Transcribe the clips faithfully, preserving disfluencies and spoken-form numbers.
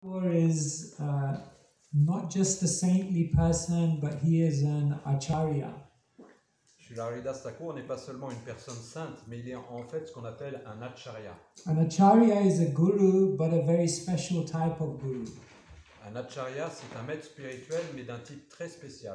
Thakur is uh, not just a saintly person, but he is an acharya. Srila Haridas Thakur n'est pas seulement une personne sainte, mais il est en fait ce qu'on appelle un acharya. An acharya is a guru, but a very special type of guru. Un acharya, c'est un maître spirituel, mais d'un type très spécial.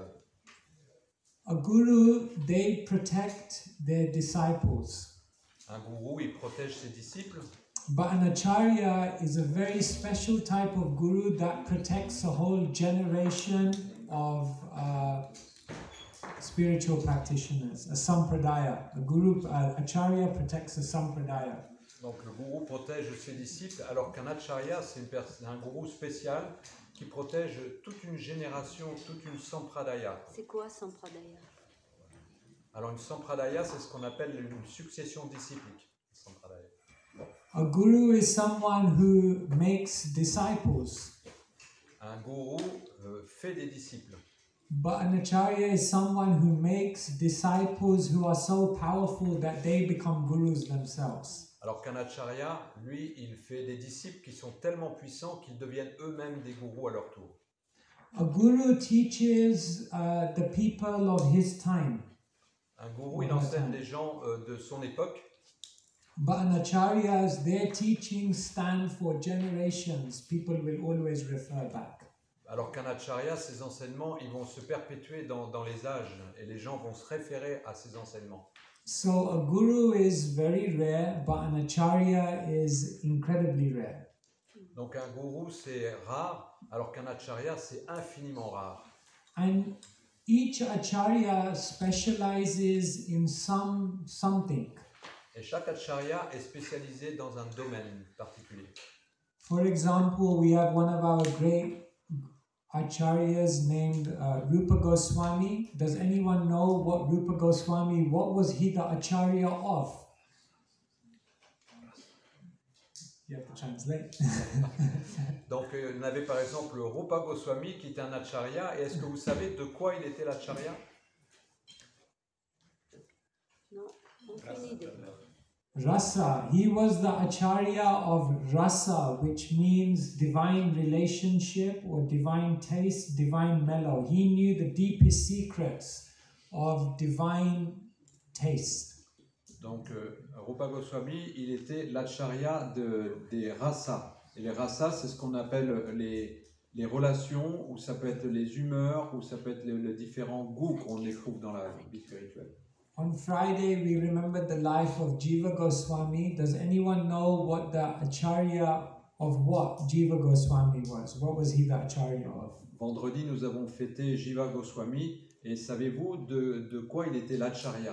A guru, they protect their disciples. Un gourou, il protège ses disciples, But an acharya is a very special type of guru that protects a whole generation of uh, spiritual practitioners, a sampradaya. A guru, uh, acharya protects a sampradaya. donc le gourou protège ses disciples, alors qu'un acharya, c'est une pers- un gourou spécial qui protège toute une génération, toute une sampradaya. C'est quoi Sampradaya? Alors une sampradaya, c'est ce qu'on appelle une succession disciplique. Sampradaya. A guru is someone who makes disciples, Un gourou euh, fait des disciples, but an acharya is someone who makes disciples who are so powerful that they become gurus themselves. alors qu'un acharya, lui, il fait des disciples qui sont tellement puissants qu'ils deviennent eux-mêmes des gourous à leur tour. A guru teaches uh, the people of his time, Un gourou, il enseigne les gens euh, de son époque, but an acharya's, their teachings stand for generations. People will always refer back. alors qu'un acharya, ses enseignements, ils vont se perpétuer dans, dans les âges et les gens vont se référer à ses enseignements. So a guru is very rare, but an acharya is incredibly rare. Donc un gourou, c'est rare, alors qu'un acharya, c'est infiniment rare. And each acharya specializes in some something. Et chaque acharya est spécialisé dans un domaine particulier. For example, we have one of our great acharyas named uh, Rupa Goswami. Does anyone know what Rupa Goswami, what was he the acharya of? You have to translate. Donc euh, on avait par exemple Rupa Goswami qui était un acharya, et est-ce que vous savez de quoi il était l'acharya? Non, aucune idée. Rasa. He was the acharya of rasa, which means divine relationship or divine taste, divine mellow. He knew the deepest secrets of divine taste. Donc euh, Rupa Goswami, il était l'acharya de, des rasas. Et les rasas, c'est ce qu'on appelle les, les relations, ou ça peut être les humeurs, ou ça peut être les, les différents goûts qu'on éprouve dans la vie spirituelle. On Friday, we remembered the life of Jiva Goswami. Does anyone know what the acharya of what Jiva Goswami was? What was he the acharya of? Vendredi, nous avons fêté Jiva Goswami, et savez-vous de, de quoi il était l'acharya?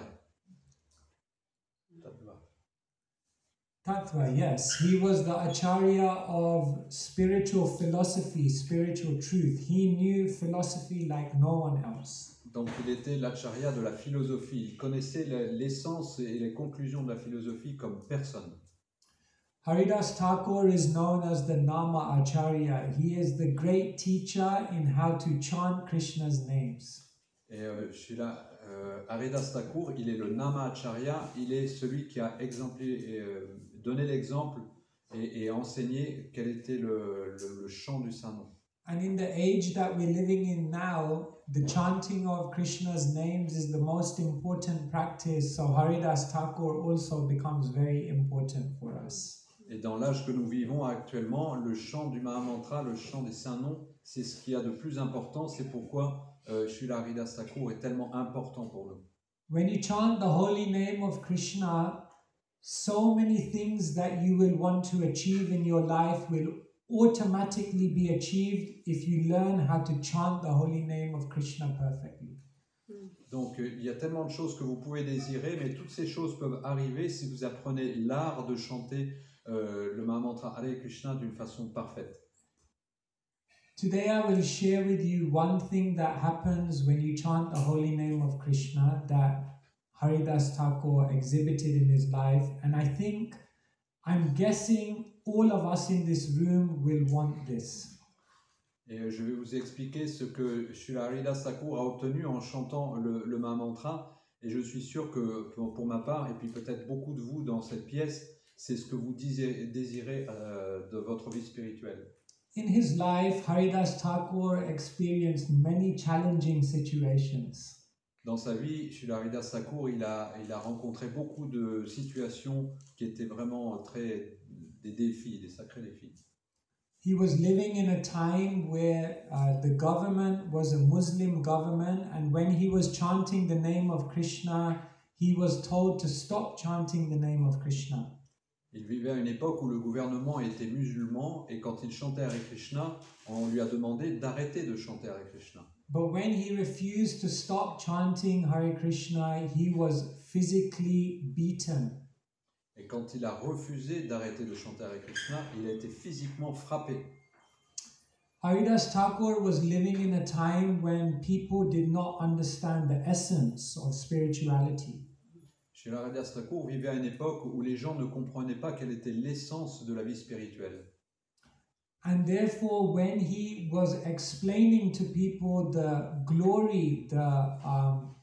Tattva, yes. He was the acharya of spiritual philosophy, spiritual truth. He knew philosophy like no one else. Donc il était l'acharya de la philosophie. Il connaissait l'essence et les conclusions de la philosophie comme personne. Haridas Thakur is known as the Nama Acharya. He is the great teacher in how to chant Krishna's names. Et euh, Srila euh, Haridas Thakur, il est le Nama Acharya, il est celui qui a exemplé, euh, donné l'exemple et, et enseigné quel était le, le, le chant du Saint-Nom. And in the age that we're living in now, the chanting of Krishna's names is the most important practice. So Haridas Thakur also becomes very important for us. Et dans l'âge que nous vivons actuellement, le chant du Mahamantra, le chant des saints noms, c'est ce qu'il y a de plus important. C'est pourquoi euh, Srila Haridas Thakur est tellement important pour nous. When you chant the holy name of Krishna, so many things that you will want to achieve in your life will automatically be achieved if you learn how to chant the holy name of Krishna perfectly. Donc euh, il y a tellement de choses que vous pouvez désirer, mais toutes ces choses peuvent arriver si vous apprenez l'art de chanter euh, le Mahamantra Hare Krishna d'une façon parfaite. Today I will share with you one thing that happens when you chant the holy name of Krishna that Haridas Thakur exhibited in his life, and I think, I'm guessing all of us in this room will want this. Et euh, je vais vous expliquer ce que Srila Haridas Thakur a obtenu en chantant le, le Mahamantra, et je suis sûr que pour, pour ma part, et puis peut-être beaucoup de vous dans cette pièce, c'est ce que vous désirez, désirez euh, de votre vie spirituelle. In his life, Haridas Thakur experienced many challenging situations. Dans sa vie, chez Haridas Thakur, il a, il a rencontré beaucoup de situations qui étaient vraiment très des défis, des sacrés défis. He was living in a time where uh, the government was a Muslim government, and when he was chanting the name of Krishna, he was told to stop chanting the name of Krishna. Il vivait à une époque où le gouvernement était musulman, et quand il chantait Hare Krishna, on lui a demandé d'arrêter de chanter Hare Krishna. But when he refused to stop chanting Hare Krishna, he was physically beaten. Et quand il a refusé d'arrêter de chanter Hare Krishna, il a été physiquement frappé. Haridas Thakur was living in a time when people did not understand the essence of spirituality. Chez Haridas Thakur vivait à une époque où les gens ne comprenaient pas quelle était l'essence de la vie spirituelle. And therefore, when he was explaining to people the glory, the um,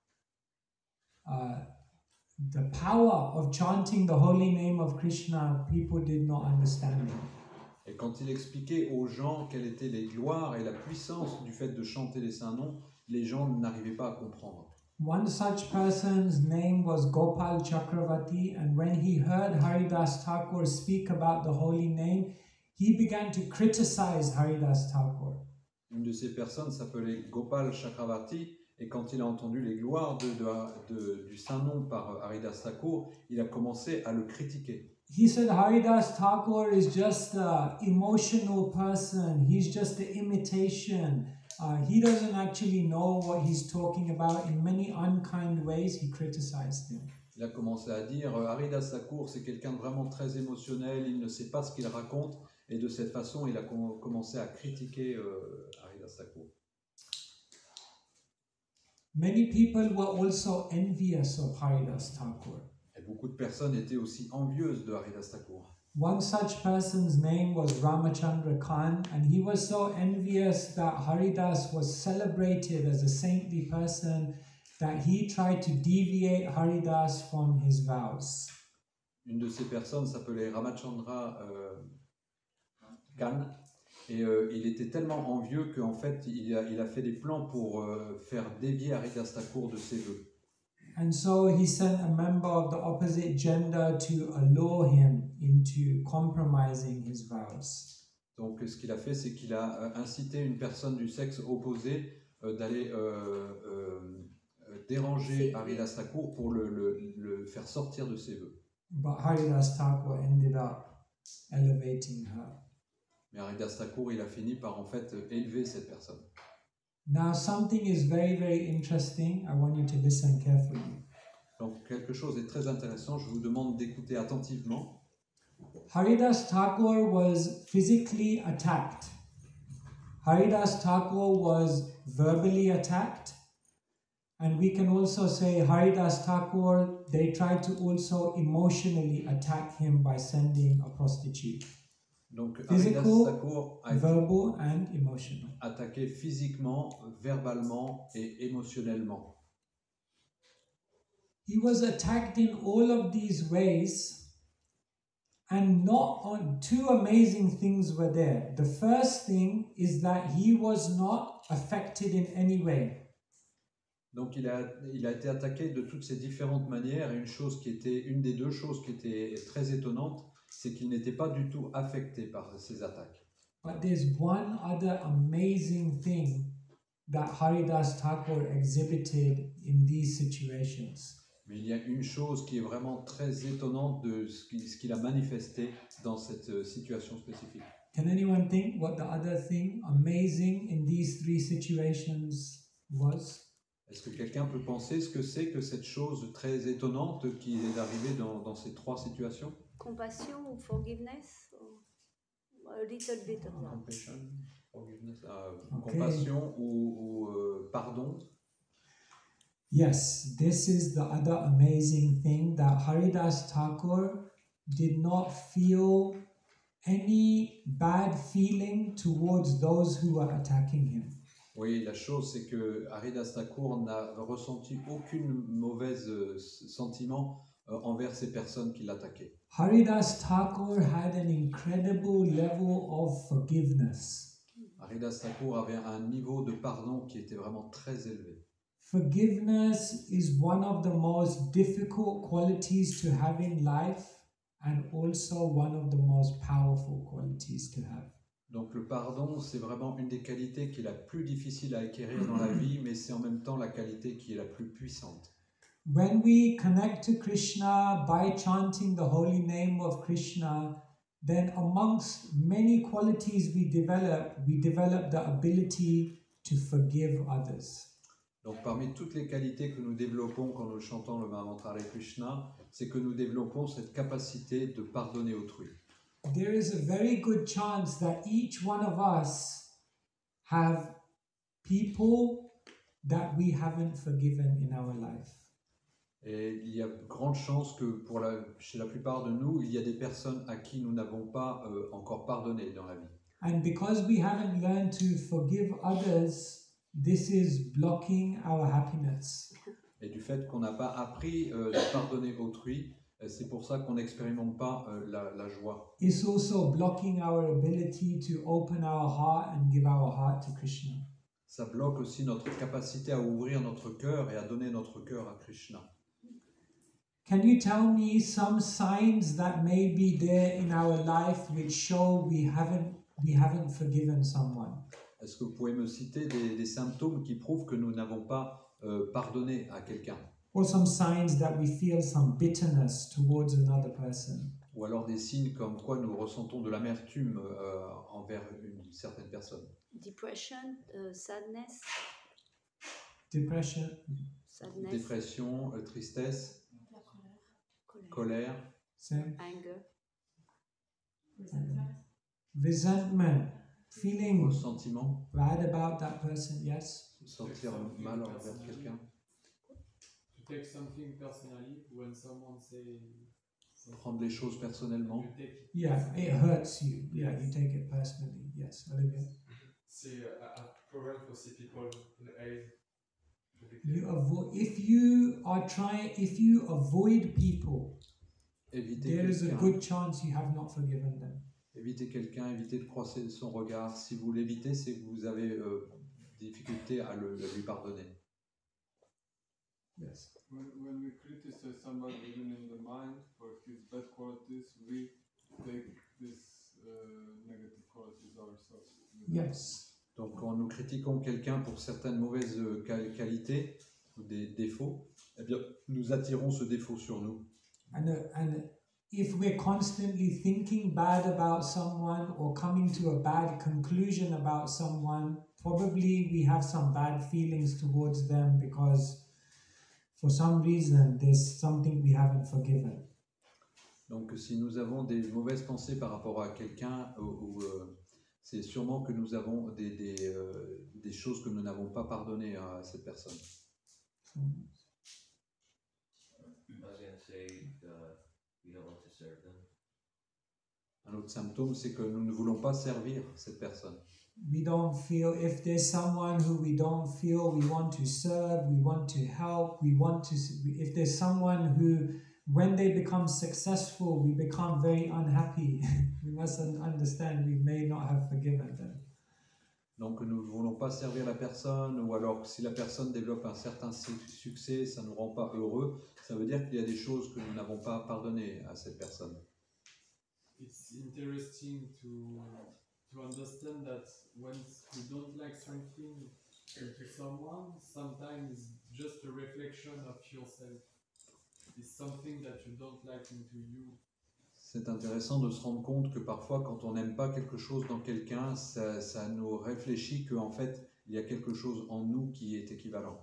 uh, the power of chanting the holy name of Krishna, people did not understand it. Et quand il expliquait aux gens quelles étaient les gloires et la puissance du fait de chanter les saints noms, les gens n'arrivaient pas à comprendre. One such person's name was Gopal Chakravarti, and when he heard Haridas Thakur speak about the holy name, he began to criticize Haridas Thakur. Une de ces personnes s'appelait Gopal Chakravarti, et quand il a entendu les gloires de, de, de, du saint nom par Haridas Thakur, il a commencé à le critiquer. He said Haridas Thakur is just an emotional person, he's just an imitation. Uh, he doesn't actually know what he's talking about. In many unkind ways, he criticized him. Il a commencé à dire Haridas Thakur, c'est quelqu'un de vraiment très émotionnel, il ne sait pas ce qu'il raconte, et de cette façon, il a com commencé à critiquer euh, Haridas Thakur. Many people were also envious of Haridas Thakur. Et beaucoup de personnes étaient aussi envieuses de Haridas Thakur. One such person's name was Ramachandra Khan, and he was so envious that Haridas was celebrated as a saintly person that he tried to deviate Haridas from his vows. Une de ces personnes s'appelait Ramachandra euh, Khan, et euh, il était tellement envieux qu'en fait il a, il a fait des plans pour euh, faire dévier Haridas Thakur de ses vœux. And so he sent a member of the opposite gender to allure him into compromising his vows. Donc ce qu'il a fait, c'est qu'il a euh, incité une personne du sexe opposé euh, d'aller euh, euh, déranger Haridas Thakur pour le, le, le faire sortir de ses vœux. But Haridas Thakur ended up elevating her. Mais Haridas Thakur, il a fini par en fait élever cette personne. Now something is very, very interesting. I want you to listen carefully. Donc quelque chose est très intéressant, je vous demande d'écouter attentivement. Haridas Thakur was physically attacked. Haridas Thakur was verbally attacked. And we can also say Haridas Thakur, they tried to also emotionally attack him by sending a prostitute. Donc Physical, Haridas Thakur a été verbal and emotional. attaqué physiquement, verbalement et émotionnellement. He was attacked in all of these ways, and not on two amazing things were there. The first thing is that he was not affected in any way. Donc il a, il a été attaqué de toutes ces différentes manières, et une chose qui était, une des deux choses qui était très étonnante, c'est qu'il n'était pas du tout affecté par ces attaques. But there's one other amazing thing that Haridas Thakur exhibited in these situations. Mais il y a une chose qui est vraiment très étonnante de ce qu'il ce qu'il a manifesté dans cette situation spécifique. Can anyone think what the other thing amazing in these three situations was? Est-ce que quelqu'un peut penser ce que c'est que cette chose très étonnante qui est arrivée dans, dans ces trois situations? Compassion ou forgiveness? Or a little bit of that. Compassion, forgiveness, euh, Okay. compassion ou, ou euh, pardon. Yes, this is the other amazing thing, that Haridas Thakur did not feel any bad feeling towards those who were attacking him. Oui, la chose c'est que Haridas Thakur n'a ressenti aucune mauvaise euh, sentiment euh, envers ces personnes qui l'attaquaient. Haridas Thakur had an incredible level of forgiveness. Haridas Thakur avait un niveau de pardon qui était vraiment très élevé. Forgiveness is one of the most difficult qualities to have in life and also one of the most powerful qualities to have. Donc le pardon, c'est vraiment une des qualités qui est la plus difficile à acquérir dans la vie, mais c'est en même temps la qualité qui est la plus puissante. When we connect to Krishna by chanting the holy name of Krishna, then amongst many qualities we develop, we develop the ability to forgive others. Donc parmi toutes les qualités que nous développons quand nous chantons le Mahamantra Hare Krishna, c'est que nous développons cette capacité de pardonner autrui. There is a very good chance that each one of us have people that we haven't forgiven in our life. Et il y a de grandes chances que pour la, chez la plupart de nous, il y a des personnes à qui nous n'avons pas euh, encore pardonné dans la vie. And because we haven't learned to forgive others, this is blocking our happiness. Et du fait qu'on n'a pas appris euh, de pardonner autrui, euh, c'est pour ça qu'on n'expérimente pas euh, la, la joie. It's also blocking our ability to open our heart and give our heart to Krishna. Ça bloque aussi notre capacité à ouvrir notre cœur et à donner notre cœur à Krishna. Can you tell me some signs that may be there in our life which show we haven't we haven't forgiven someone? Est-ce que vous pouvez me citer des, des symptômes qui prouvent que nous n'avons pas euh, pardonné à quelqu'un? Or some signs that we feel some bitterness towards another person? Ou alors des signes comme quoi nous ressentons de l'amertume euh, envers une certaine personne? Depression, uh, sadness, Depression, sadness, Dépression, euh, tristesse, colère, colère, same. anger, Resentment, feeling ressentiment, bad about that person, yes. sentir mal envers quelqu'un, To take something personally when someone say prendre les choses personnellement. you take Yeah, it hurts you. Yeah, you take it personally. Yes, Olivia. c'est un un problème pour ces people in aid. You avoid if you are trying if you avoid people, Éviter there is a quelqu'un, good chance you have not forgiven them. éviter quelqu'un, éviter de croiser son regard. Si vous l'évitez, c'est que vous avez euh, difficulté à, le, à lui pardonner. Yes. When, when we criticize somebody even in the mind for his bad qualities, we take these uh, negative qualities ourselves. Yes. Donc quand nous critiquons quelqu'un pour certaines mauvaises euh, qual- qualités ou des défauts, eh bien, nous attirons ce défaut sur nous. And uh, and if we're constantly thinking bad about someone or coming to a bad conclusion about someone, probably we have some bad feelings towards them because for some reason there's something we haven't forgiven. Donc si nous avons des mauvaises pensées par rapport à quelqu'un, ou, ou, euh, c'est sûrement que nous avons des, des, euh, des choses que nous n'avons pas pardonnées à cette personne. So, I was gonna say uh, we don't want to serve them. Un autre symptôme, c'est que nous ne voulons pas servir cette personne. we don't feel if there's someone who we don't feel we want to serve, we want to help, we want to if there's someone who when they become successful we become very unhappy. We must un- understand we may not have forgiven them. Donc nous ne voulons pas servir la personne, ou alors si la personne développe un certain su- succès, ça ne nous rend pas heureux, ça veut dire qu'il y a des choses que nous n'avons pas pardonnées à cette personne. It's interesting to to understand that when you don't like something to someone, sometimes it's just a reflection of yourself. It's something that you don't like into you. C'est intéressant de se rendre compte que parfois, quand on n'aime pas quelque chose dans quelqu'un, ça, ça nous réfléchit qu'en fait, il y a quelque chose en nous qui est équivalent.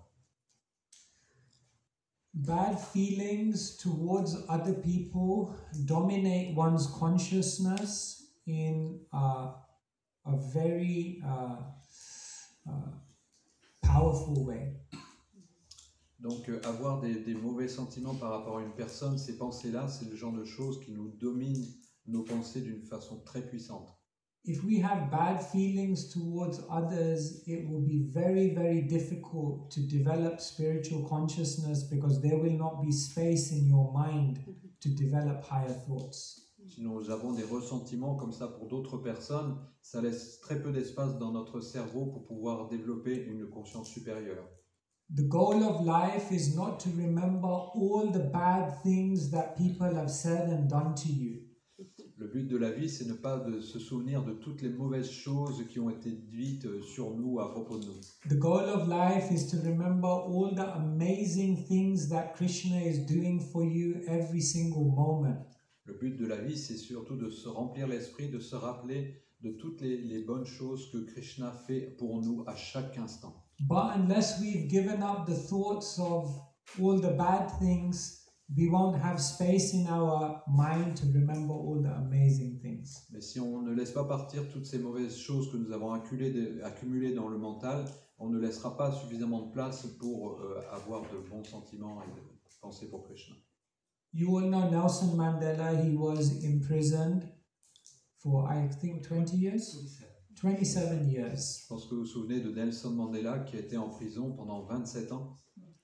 Bad feelings towards other people dominate one's consciousness in uh, a very uh, uh, powerful way. Donc euh, avoir des, des mauvais sentiments par rapport à une personne, ces pensées-là, c'est le genre de choses qui nous dominent nos pensées d'une façon très puissante. if we have bad feelings towards others, it will be very, very difficult to develop spiritual consciousness because there will not be space in your mind to develop higher thoughts. Si nous avons des ressentiments comme ça pour d'autres personnes, ça laisse très peu d'espace dans notre cerveau pour pouvoir développer une conscience supérieure. The goal of life is not to remember all the bad things that people have said and done to you. Le but de la vie, c'est ne pas de se souvenir de toutes les mauvaises choses qui ont été dites sur nous à propos de nous. The goal of life is to remember all the amazing things that Krishna is doing for you every single moment. Le but de la vie, c'est surtout de se remplir l'esprit, de se rappeler de toutes les, les bonnes choses que Krishna fait pour nous à chaque instant. But unless we've given up the thoughts of all the bad things, we won't have space in our mind to remember all the amazing things. Mais si on ne laisse pas partir toutes ces mauvaises choses que nous avons accumulées, accumulées dans le mental, on ne laissera pas suffisamment de place pour euh, avoir de bons sentiments et de penser pour Krishna. You all know Nelson Mandela. He was imprisoned for, I think, twenty years? twenty-seven years. Je pense que vous vous souvenez de Nelson Mandela qui a été en prison pendant vingt-sept ans.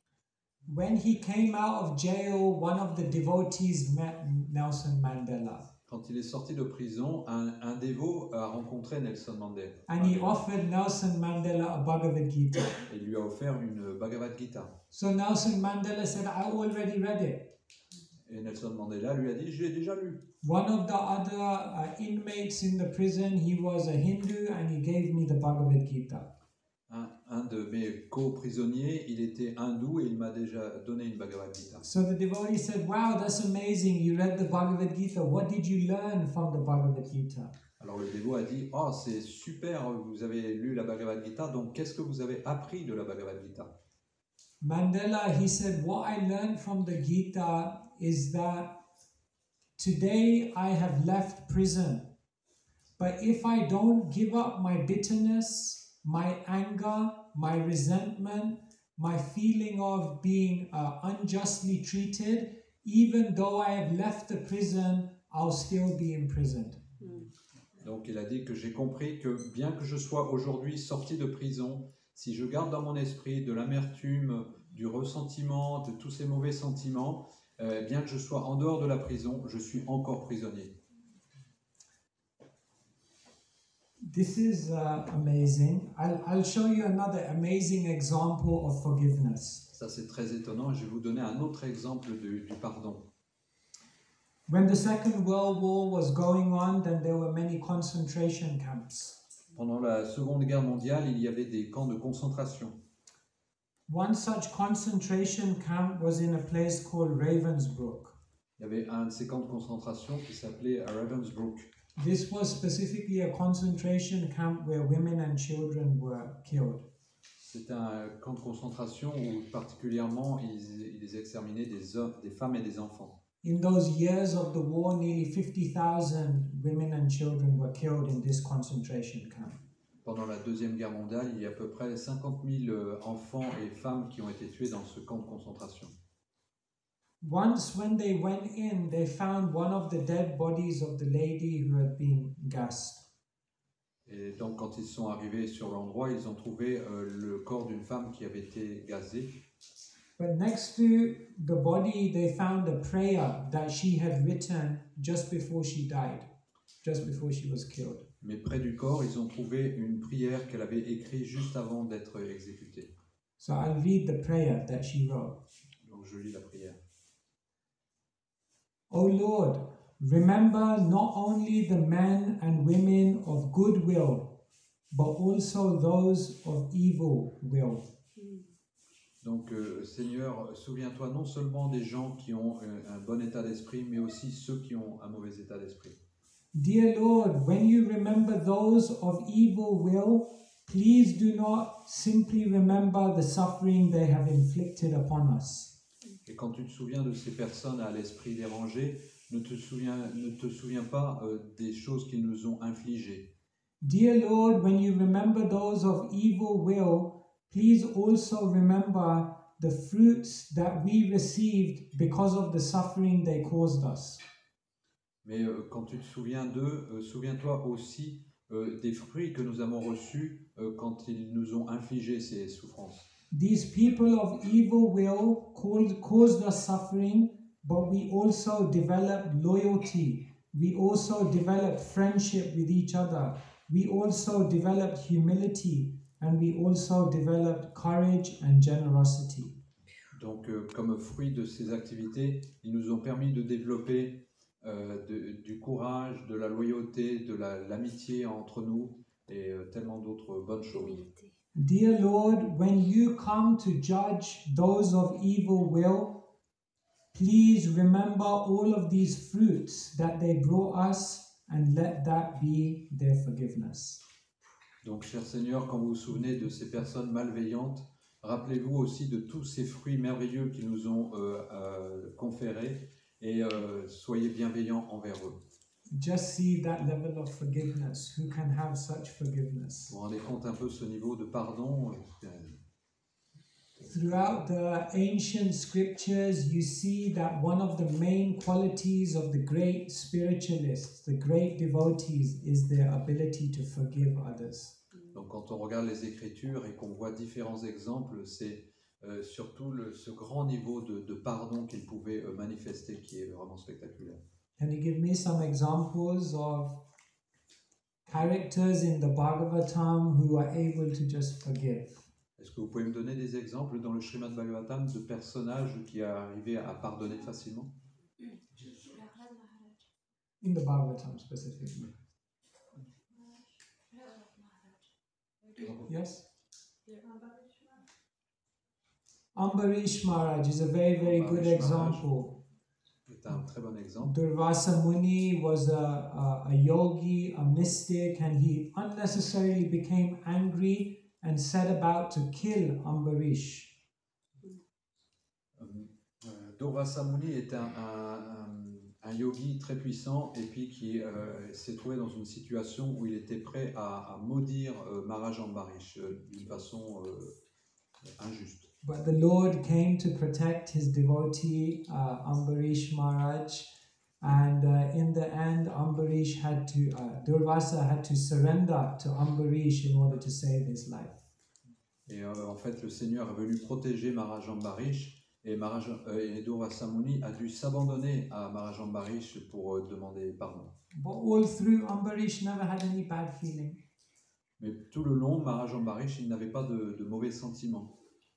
When he came out of jail, one of the devotees met Nelson Mandela. Quand il est sorti de prison, un, un dévot a rencontré Nelson Mandela. And he offered Nelson Mandela a Bhagavad Gita. Et il lui a offert une Bhagavad Gita. So Nelson Mandela said, I already read it. Et Nelson Mandela lui a dit, je l'ai déjà lu. One of the other uh, inmates in the prison, he was a Hindu and he gave me the Bhagavad Gita. Un, un de mes co-prisonniers, il était hindou et il m'a déjà donné une Bhagavad Gita. So the devotee said, wow, that's amazing. You read the Bhagavad Gita. What did you learn from the Bhagavad Gita? Alors le dévot a dit, oh c'est super, vous avez lu la Bhagavad Gita, donc qu'est-ce que vous avez appris de la Bhagavad Gita? Mandela, he said, what I learned from the Gita is that today I have left prison. But if I don't give up my bitterness, my anger, my resentment, my feeling of being uh, unjustly treated, even though I have left the prison, I'll still be imprisoned. Donc il a dit que j'ai compris que bien que je sois aujourd'hui sorti de prison, si je garde dans mon esprit de l'amertume, du ressentiment, de tous ces mauvais sentiments, euh, bien que je sois en dehors de la prison, je suis encore prisonnier. This is uh, amazing. I'll, I'll show you another amazing example of forgiveness. Ça c'est très étonnant. Je vais vous donner un autre exemple du, du pardon. When the Second World War was going on, then there were many concentration camps. Pendant la Seconde Guerre mondiale, il y avait des camps de concentration. One such concentration camp was in a place called Ravensbrück. Il y avait un de ces camps de concentration qui s'appelait Ravensbrück. This was specifically a concentration camp where women and children were killed. C'est un camp de concentration où particulièrement ils, ils exterminaient des, hommes, des femmes et des enfants. In those years of the war, nearly fifty thousand women and children were killed in this concentration camp. Pendant la Deuxième Guerre mondiale, il y a à peu près cinquante mille enfants et femmes qui ont été tués dans ce camp de concentration. Once when they went in, they found one of the dead bodies of the lady who had been gassed. Et donc quand ils sont arrivés sur l'endroit, ils ont trouvé euh, le corps d'une femme qui avait été gazée. But next to the body, they found a prayer that she had written just before she died, just before she was killed. Mais près du corps, ils ont trouvé une prière qu'elle avait écrite juste avant d'être exécutée. So I'll read the prayer that she wrote. Donc je lis la prière. O Lord, remember not only the men and women of good will, but also those of evil will. Donc euh, Seigneur, souviens-toi non seulement des gens qui ont euh, un bon état d'esprit, mais aussi ceux qui ont un mauvais état d'esprit. Dear Lord, when you remember those of evil will, please do not simply remember the suffering they have inflicted upon us. Et quand tu te souviens de ces personnes à l'esprit dérangé, ne te souviens, ne te souviens pas euh, des choses qu'ils nous ont infligées. Dear Lord, when you remember those of evil will, please also remember the fruits that we received because of the suffering they caused us. Mais euh, quand tu te souviens d'eux, euh, souviens-toi aussi euh, des fruits que nous avons reçus euh, quand ils nous ont infligé ces souffrances. These people of evil will caused, caused us suffering, but we also developed loyalty. We also developed friendship with each other. We also developed humility, and we also developed courage and generosity. Donc, euh, comme fruit de ces activités, ils nous ont permis de développer euh, de- du courage, de la loyauté, de la- l'amitié entre nous et euh, tellement d'autres bonnes choses. Humilité. Dear Lord, when you come to judge those of evil will, please remember all of these fruits that they brought us and let that be their forgiveness. Donc, cher Seigneur, quand vous vous souvenez de ces personnes malveillantes, rappelez-vous aussi de tous ces fruits merveilleux qu'ils nous ont euh, euh, conférés et euh, soyez bienveillants envers eux. Just see that level of forgiveness. Who can have such forgiveness? Vous vous rendez compte un peu ce niveau de pardon? euh, Throughout the ancient scriptures, you see that one of the main qualities of the great spiritualists, the great devotees, is their ability to forgive others. Donc, quand on regarde les Écritures et qu'on voit différents exemples, c'est euh, surtout le- ce grand niveau de, de pardon qu'ils pouvaient euh, manifester qui est vraiment spectaculaire. Can you give me some examples of characters in the Bhagavatam who are able to just forgive? Est-ce que vous pouvez me donner des exemples dans le Srimad Bhagavatam de personnages qui arrivaient à pardonner facilement? In the Bhagavatam specifically. Yes? Ambarish Maharaj is a very, very good Ambarish Maharaj. example. C'est un très bon exemple. Durvasa Muni was a, a, a yogi, a mystic, and he unnecessarily became angry and set about to kill Ambarish. Euh, euh, Durvasa Muni est un, un- un- un yogi très puissant et puis qui euh, s'est trouvé dans une situation où il était prêt à, à maudire euh, Maharaj Ambarish euh, d'une façon euh, injuste. But the Lord came to protect his devotee, uh, Ambarish Maharaj, and uh, in the end, Ambarish had to, uh, Durvasa had to surrender to Ambarish in order to save his life. Et euh, en fait, le Seigneur est venu protéger Maharaj Ambarish et, Maharaj, euh, et Durvasa Muni a dû s'abandonner à Maharaj Ambarish pour euh, demander pardon. But all through, Ambarish never had any bad feeling. Mais tout le long, Maharaj Ambarish, il n'avait pas de, de mauvais sentiments.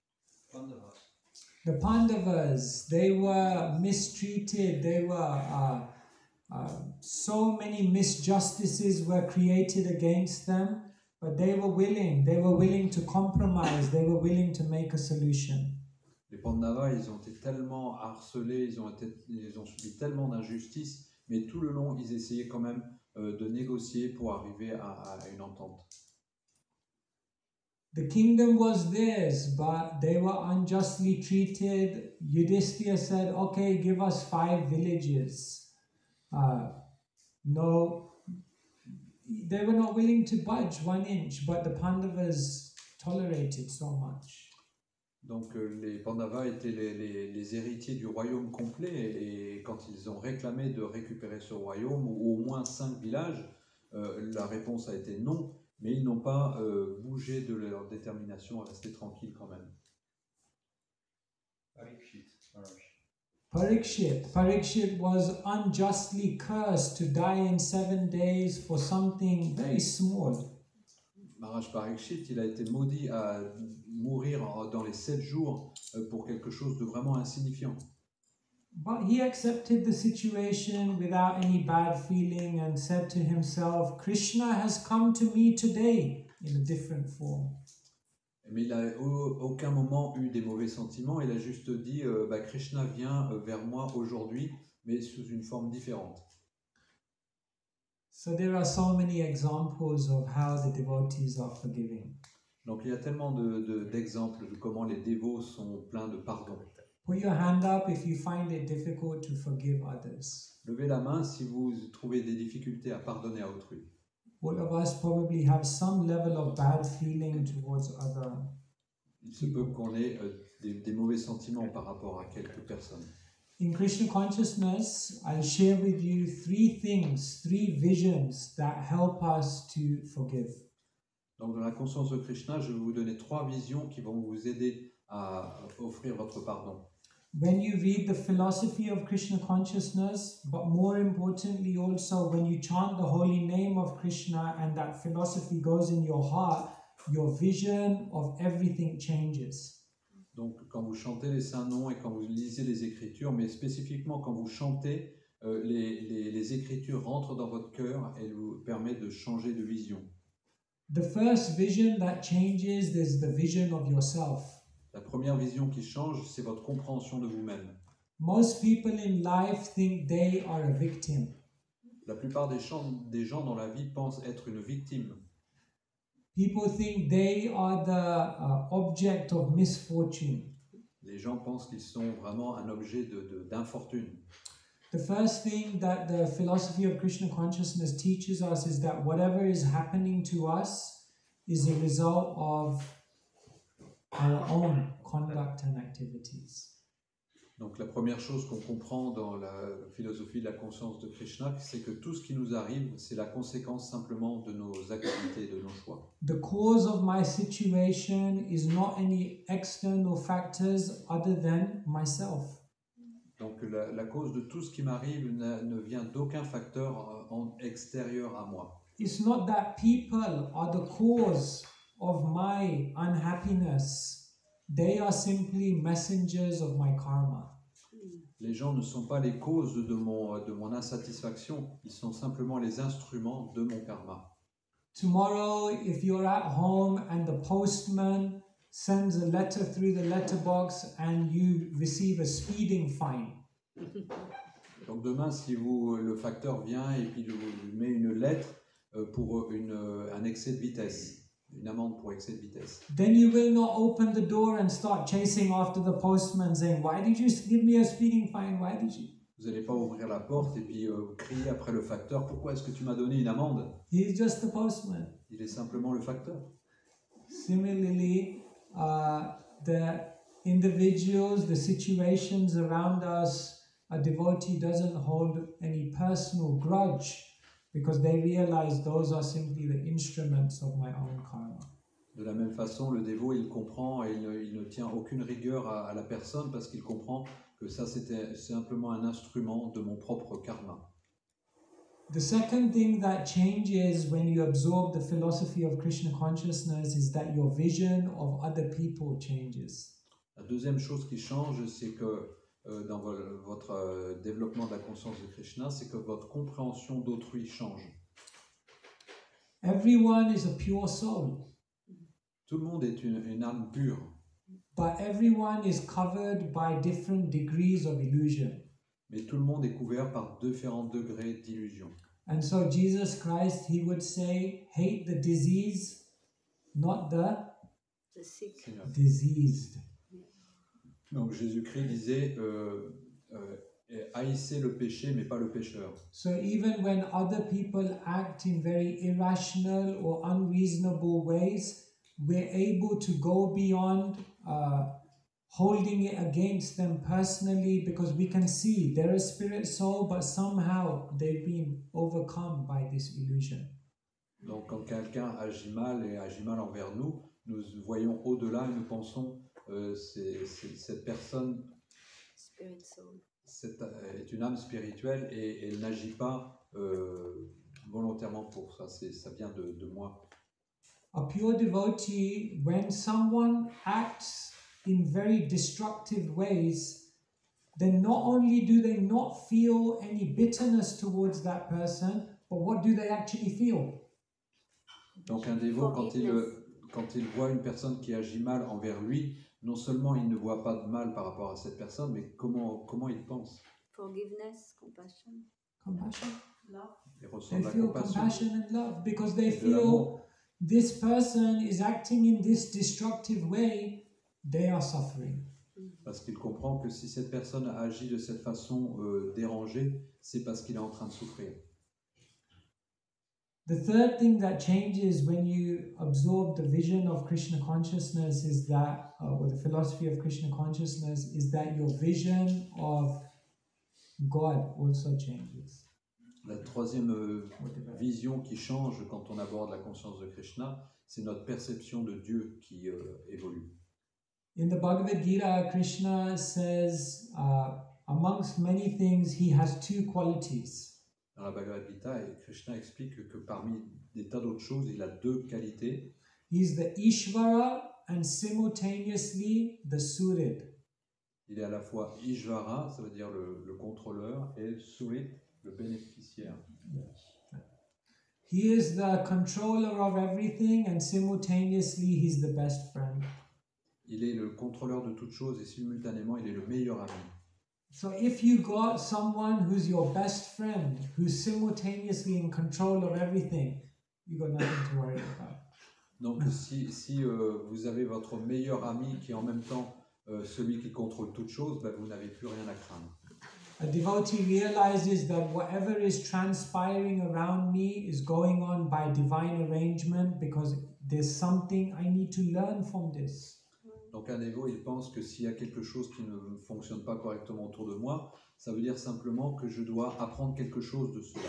The Pandavas, they were mistreated, they were, uh, uh, so many misjustices were created against them, but they were willing, they were willing to compromise, they were willing to make a solution. Les Pandavas, ils ont été tellement harcelés, ils ont, été, ils ont subi tellement d'injustices, mais tout le long, ils essayaient quand même euh, de négocier pour arriver à, à une entente. The kingdom was theirs, but they were unjustly treated. Yudhishthira said, okay, give us five villages. Uh, no, they were not willing to budge one inch, but the Pandavas tolerated so much. Donc euh, les Pandavas étaient les, les- les héritiers du royaume complet et quand ils ont réclamé de récupérer ce royaume ou au moins cinq villages, euh, la réponse a été non, mais ils n'ont pas euh, bougé de leur détermination à rester tranquilles quand même. Parikshit. Parikshit was unjustly cursed to die in seven days for something very small. Maharaj Parikshit, il a été maudit à mourir en- dans les sept jours euh, pour quelque chose de vraiment insignifiant. But he accepted the situation without any bad feeling and said to himself, Krishna has come to me today in a different form. Mais il n'a au- aucun moment eu des mauvais sentiments, il a juste dit euh, bah, Krishna vient euh, vers moi aujourd'hui, mais sous une forme différente. So there are so many examples of how the devotees are forgiving. Donc il y a tellement de- de- d'exemples de, comment les dévots sont pleins de pardon. Put your hand up if you find it difficult to forgive others. Levez la main si vous trouvez des difficultés à pardonner à autrui. All of us probably have some level of bad feeling towards other. Il se peut qu'on ait euh, des, des mauvais sentiments par rapport à quelques personnes. In Krishna consciousness, I'll share with you three things, three visions that help us to forgive. Donc, dans la conscience de Krishna, je vais vous donner trois visions qui vont vous aider à offrir votre pardon. When you read the philosophy of Krishna consciousness, but more importantly also when you chant the holy name of Krishna and that philosophy goes in your heart, your vision of everything changes. Donc, quand vous chantez les saints noms et quand vous lisez les Écritures, mais spécifiquement quand vous chantez, euh, les, les, les Écritures rentrent dans votre cœur et vous permettent de changer de vision. The first vision that changes is the vision of yourself. La première vision qui change, c'est votre compréhension de vous-même. Most people in life think they are a victim. La plupart des gens, des gens dans la vie pensent être une victime. People think they are the uh, object of misfortune. Les gens pensent qu'ils sont vraiment un objet de, de, d'infortune. The first thing that the philosophy of Krishna consciousness teaches us is that whatever is happening to us is a result of our own conduct and activities. Donc la première chose qu'on comprend dans la philosophie de la conscience de Krishna, c'est que tout ce qui nous arrive, c'est la conséquence simplement de nos activités, de nos choix. The cause of my situation is not any external factors other than myself. Donc la, la cause de tout ce qui m'arrive ne, ne vient d'aucun facteur en, extérieur à moi. It's not that people are the cause of my unhappiness. They are simply messengers of my karma. Les gens ne sont pas les causes de mon, de mon insatisfaction, ils sont simplement les instruments de mon karma. Tomorrow, if you're at home and the postman sends a letter through the letterbox and you receive a speeding fine. Donc demain, si vous, le facteur vient et puis vous met une lettre pour une, un excès de vitesse, une amende pour excès de vitesse. Then you will not open the door and start chasing after the postman saying, why did you give me a speeding fine? Why did you? Vous n'allez pas ouvrir la porte et puis euh, crier après le facteur, pourquoi est-ce que tu m'as donné une amende? He's just the postman. Il est simplement le facteur. Similarly, uh, the individuals, the situations around us, a devotee doesn't hold any personal grudge because they realize those are simply the instruments of my own karma. De la même façon, le dévot, il comprend et il ne, il ne tient aucune rigueur à, à la personne parce qu'il comprend que ça, c'était simplement un instrument de mon propre karma. The second thing that changes when you absorb the philosophy of Krishna consciousness is that your vision of other people changes. La deuxième chose qui change, c'est que euh, dans vo votre euh, développement de la conscience de Krishna, c'est que votre compréhension d'autrui change. Everyone is a pure soul. Tout le monde est une, une âme pure. But everyone is covered by different degrees of illusion. Mais tout le monde est couvert par différents degrés d'illusion. And so Jesus Christ, he would say, hate the disease, not the The sick. Seigneur. diseased. Donc Jésus-Christ disait, euh, euh, haïssez le péché, mais pas le pécheur. So even when other people act in very irrational or unreasonable ways, we're able to go beyond uh, holding it against them personally because we can see they're a spirit soul, but somehow they've been overcome by this illusion. Donc quand quelqu'un agit mal et agit mal envers nous, nous voyons au-delà et nous pensons euh, c'est, c'est, cette personne Spirit soul. cette, est une âme spirituelle et elle n'agit pas euh, volontairement pour ça, c'est, ça vient de, de moi. A pure devotee, when someone acts in very destructive ways, then not only do they not feel any bitterness towards that person, but what do they actually feel? Donc un dévot, quand il, quand il voit une personne qui agit mal envers lui, non seulement il ne voit pas de mal par rapport à cette personne, mais comment, comment il pense? Forgiveness, compassion. Compassion. Love. Il ressent They de la feel compassion. compassion and love because they Et de l'amour. feel this person is acting in this destructive way, they are suffering. Parce qu'il comprend que si cette personne agit de cette façon euh, dérangée, c'est parce qu'il est en train de souffrir. The third thing that changes when you absorb the vision of Krishna consciousness is that, uh, or the philosophy of Krishna consciousness, is that your vision of God also changes. La troisième euh, or develops. vision qui change quand on aborde la conscience de Krishna, c'est notre perception de Dieu qui euh, évolue. In the Bhagavad Gita, Krishna says, uh, amongst many things, he has two qualities. Dans la Bhagavad Gita, et Krishna explique que parmi des tas d'autres choses, il a deux qualités. He's the Ishvara and simultaneously the Surid. Il est à la fois Ishvara, ça veut dire le, le contrôleur, et Surit, le bénéficiaire. He is the controller of everything and simultaneously he's the best friend. Il est le contrôleur de toutes choses et simultanément, il est le meilleur ami. So if you got someone who's your best friend, who's simultaneously in control of everything, you got nothing to worry about. Donc si, si euh, vous avez votre meilleur ami qui est en même temps euh, celui qui contrôle toutes choses, ben, vous n'avez plus rien à craindre. A devotee realizes that whatever is transpiring around me is going on by divine arrangement because there's something I need to learn from this. Donc un dévot, il pense que s'il y a quelque chose qui ne fonctionne pas correctement autour de moi, ça veut dire simplement que je dois apprendre quelque chose de cela.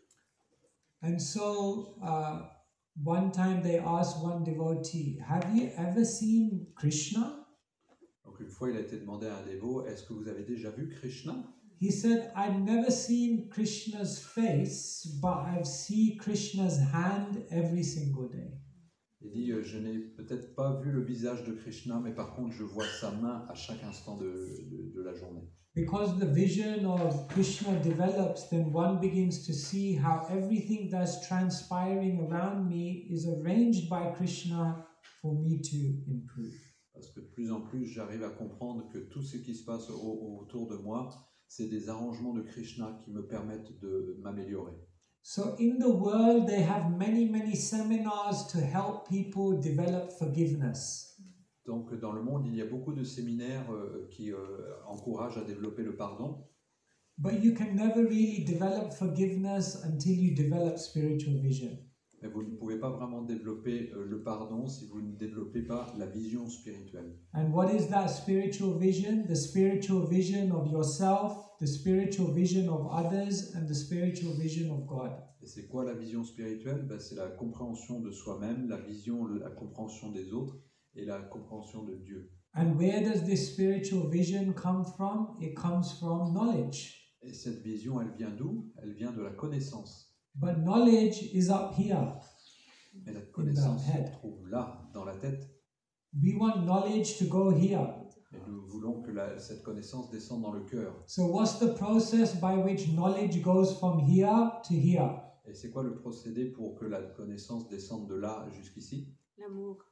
And so uh, one time they asked one devotee, have you ever seen Krishna? Donc une fois, il a été demandé à un dévot, est-ce que vous avez déjà vu Krishna? He said, I've never seen Krishna's face, but I've seen Krishna's hand every single day. Il dit, euh, je n'ai peut-être pas vu le visage de Krishna, mais par contre, je vois sa main à chaque instant de, de, de la journée. Because the vision of Krishna develops, then one begins to see how everything that's transpiring around me is arranged by Krishna for me to improve. Parce que de plus en plus, j'arrive à comprendre que tout ce qui se passe au, autour de moi, c'est des arrangements de Krishna qui me permettent de m'améliorer. So in the world, they have many, many seminars to help people develop forgiveness. Donc dans le monde, il y a beaucoup de séminaires euh, qui euh, encouragent à développer le pardon. But you can never really develop forgiveness until you develop spiritual vision. Mais vous ne pouvez pas vraiment développer euh, le pardon si vous ne développez pas la vision spirituelle. And what is that spiritual vision? The spiritual vision of yourself, the spiritual vision of others, and the spiritual vision of God. Et c'est quoi la vision spirituelle? Ben, c'est la compréhension de soi-même, la vision, la compréhension des autres et la compréhension de Dieu. And where does this spiritual vision come from? It comes from knowledge. Et cette vision, elle vient d'où? Elle vient de la connaissance. But knowledge is up here. Mais la connaissance head. se trouve là, dans la tête. We want knowledge to go here. Et nous voulons que la, cette connaissance descende dans le cœur. So what's the process by which knowledge goes from here to here? Et c'est quoi le procédé pour que la connaissance descende de là jusqu'ici? L'amour.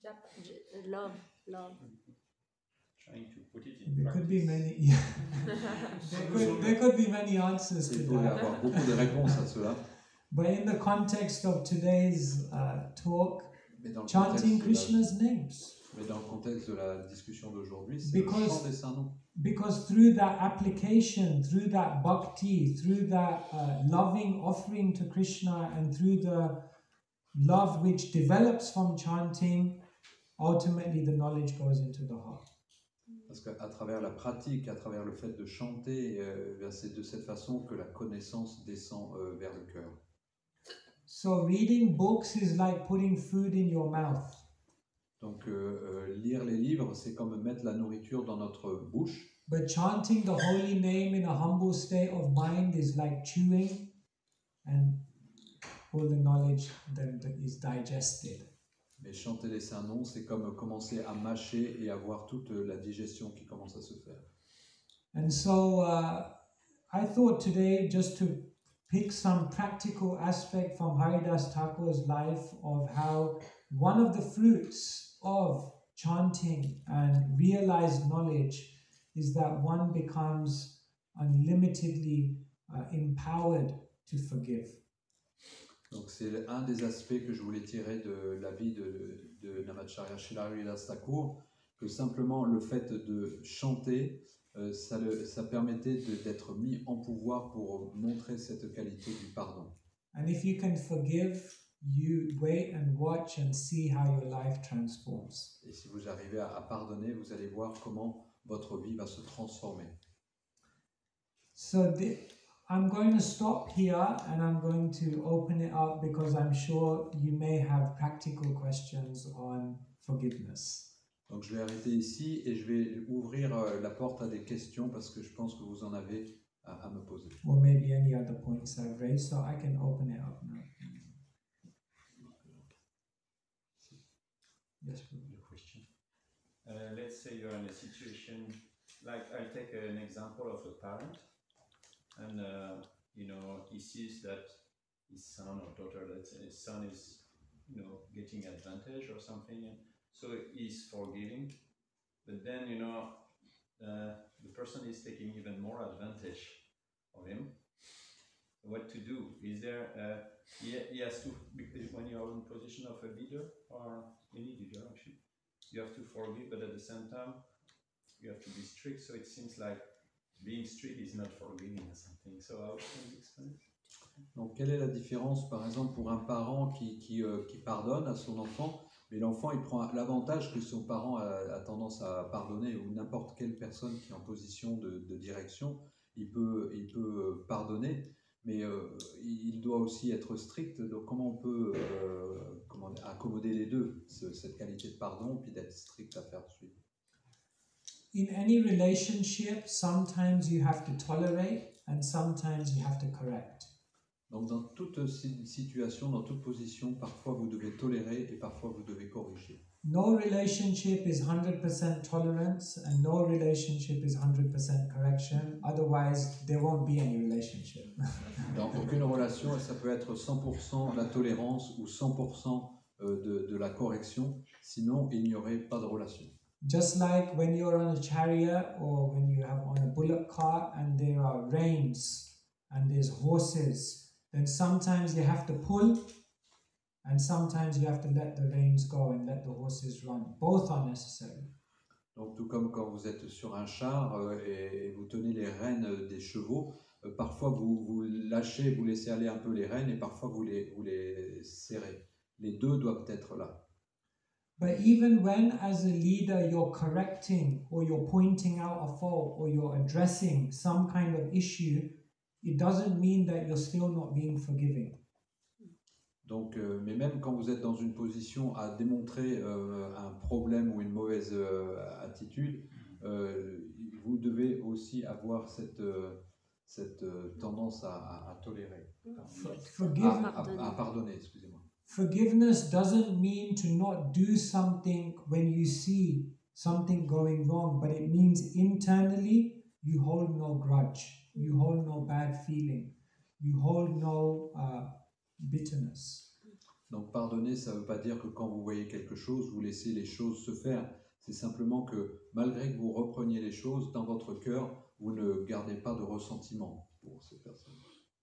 J- Love. Love. Trying to put it in There could be practice. many. there, could, there could be many answers to Il pourrait y that. avoir beaucoup de réponses à cela. But in the context of today's uh, talk, Mais dans, le chanting contexte de la, Krishna's names, mais dans le contexte de la discussion d'aujourd'hui, c'est Because- le chant des saints noms. because through that application, through that bhakti, through that uh, loving offering to Krishna, and through the love which develops from chanting, ultimately the knowledge goes into the heart. Parce qu'à travers la pratique, à travers le fait de chanter, euh, ben, c'est de cette façon que la connaissance descend euh, vers le cœur. So reading books is like putting food in your mouth. Donc euh, euh, lire les livres, c'est comme mettre la nourriture dans notre bouche. But chanting the holy name in a humble state of mind is like chewing, and all the knowledge then is digested. Mais chanter les saints noms, c'est comme commencer à mâcher et avoir toute la digestion qui commence à se faire. And so uh, I thought today just to pick some practical aspect from Haridas Thakur's life of how one of the fruits of chanting and realized knowledge is that one becomes unlimitedly uh, empowered to forgive. Donc c'est un des aspects que je voulais tirer de la vie de, de Namacharya Srila Haridas Thakur, que simplement le fait de chanter, euh, ça, le, ça permettait de- d'être mis en pouvoir pour montrer cette qualité du pardon. And if you can forgive, you wait and watch and see how your life transforms. Et si vous arrivez à, à pardonner, vous allez voir comment votre vie va se transformer. So the, I'm going to stop here and I'm going to open it up because I'm sure you may have practical questions on forgiveness. Donc je vais arrêter ici et je vais ouvrir euh, la porte à des questions parce que je pense que vous en avez à, à me poser. Or maybe any other points I've raised, so I can open it up now. Yes, please. The question. Uh, let's say you're in a situation, like I'll take an example of a parent, and uh, you know he sees that his son or daughter, let's say his son is, you know, getting advantage or something, and so he's forgiving, but then you know uh, the person is taking even more advantage of him. What to do? Is there uh, he, he has to, because when you're in position of a leader or any leader actually, you have to forgive, but at the same time you have to be strict. So it seems like being strict is not forgiving or something. So how can you explain it? Donc quelle est la différence par exemple pour un parent qui, qui, euh, qui pardonne à son enfant, mais l'enfant il prend l'avantage que son parent a, a tendance à pardonner, ou n'importe quelle personne qui est en position de, de direction, il peut, il peut pardonner, mais euh, il doit aussi être strict. Donc comment on peut euh, comment dire, accommoder les deux, ce, cette qualité de pardon, puis d'être strict à faire suivre? In any relationship, sometimes you have to tolerate and sometimes you have to correct. Donc dans toute situation, dans toute position, parfois vous devez tolérer et parfois vous devez corriger. No relationship is one hundred percent tolerance and no relationship is one hundred percent correction. Otherwise, there won't be any relationship. Dans aucune relation, ça peut être cent pour cent la tolérance ou cent pour cent de, de la correction, sinon il n'y aurait pas de relation. Just like when you're on a chariot or when you have on a bullock cart and there are reins and there's horses, then sometimes you have to pull and sometimes you have to let the reins go and let the horses run. Both are necessary. Donc tout comme quand vous êtes sur un char euh, et, et vous tenez les rênes des chevaux, euh, parfois vous, vous lâchez, vous laissez aller un peu les rênes et parfois vous les, vous les serrez. Les deux doivent être là. But even when, as a leader, you're correcting or you're pointing out a fault or you're addressing some kind of issue, it doesn't mean that you're still not being forgiving. Donc, euh, mais même quand vous êtes dans une position à démontrer euh, un problème ou une mauvaise euh, attitude, euh, vous devez aussi avoir cette, euh, cette euh, tendance à, à, à tolérer, Forgive, à, à, à pardonner, excusez-moi. Forgiveness doesn't mean to not do something when you see something going wrong, but it means internally you hold no grudge, you hold no bad feeling, you hold no uh, bitterness. Donc pardonner, ça ne veut pas dire que quand vous voyez quelque chose, vous laissez les choses se faire. C'est simplement que malgré que vous repreniez les choses, dans votre cœur, vous ne gardez pas de ressentiment pour ces personnes.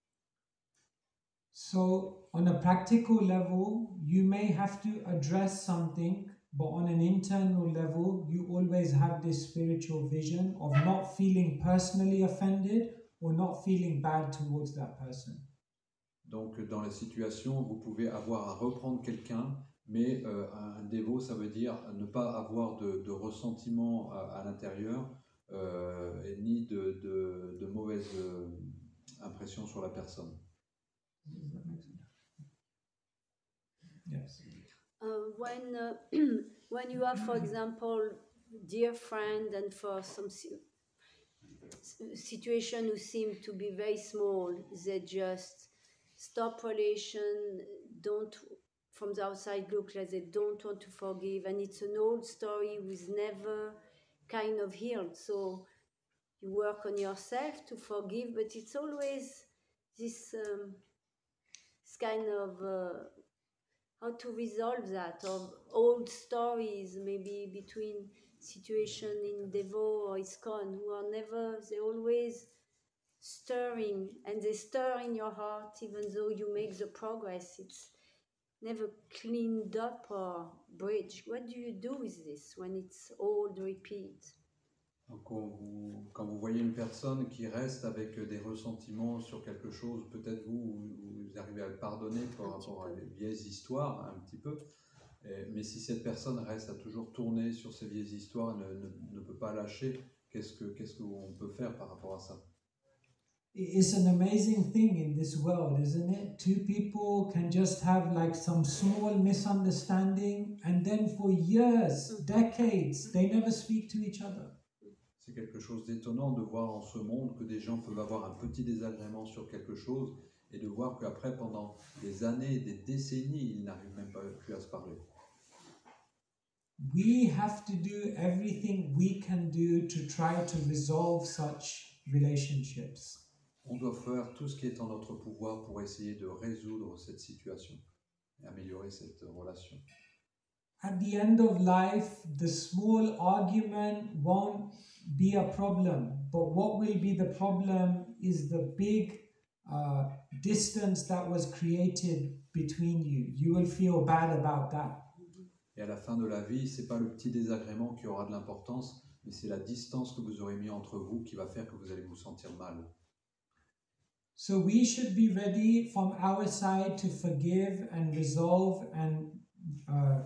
So on a practical level, you may have to address something, but on an internal level, you always have this spiritual vision of not feeling personally offended or not feeling bad towards that person. Donc dans la situation, vous pouvez avoir à reprendre quelqu'un, mais euh, un dévot, ça veut dire ne pas avoir de, de ressentiment à, à l'intérieur, euh, et ni de, de, de mauvaise euh, impression sur la personne. Yes. Uh, when uh, when you have, for example, dear friend, and for some si- situation who seem to be very small, they just stop relation, don't, from the outside look like they don't want to forgive, and it's an old story with never kind of healed. So you work on yourself to forgive, but it's always this, um, this kind of uh, how to resolve that, of old stories, maybe between situation in Devo or ISKCON, who are never, they're always stirring, and they stir in your heart even though you make the progress. It's never cleaned up or bridged. What do you do with this when it's old repeat? Donc, quand vous, quand vous voyez une personne qui reste avec des ressentiments sur quelque chose, peut-être vous, vous arrivez à le pardonner par rapport à des vieilles histoires, un petit peu, et, mais si cette personne reste à toujours tourner sur ces vieilles histoires, ne, ne, ne peut pas lâcher, qu'est-ce que, qu'est-ce qu'on peut faire par rapport à ça? It's an amazing thing in this world, isn't it? Two people can just have like some small misunderstanding, and then for years, decades, they never speak to each other. C'est quelque chose d'étonnant de voir en ce monde que des gens peuvent avoir un petit désagrément sur quelque chose et de voir qu'après, pendant des années, des décennies, ils n'arrivent même pas plus à se parler. We have to do everything we can do to try to resolve such relationships. On doit faire tout ce qui est en notre pouvoir pour essayer de résoudre cette situation et améliorer cette relation. At the end of life, the small argument won't be a problem, but what will be the problem is the big uh, distance that was created between you. You will feel bad about that. Et à la fin de la vie, c'est pas le petit désagrément qui aura de l'importance, mais c'est la distance que vous aurez mis entre vous qui va faire que vous allez vous sentir mal. So we should be ready from our side to forgive and resolve and uh,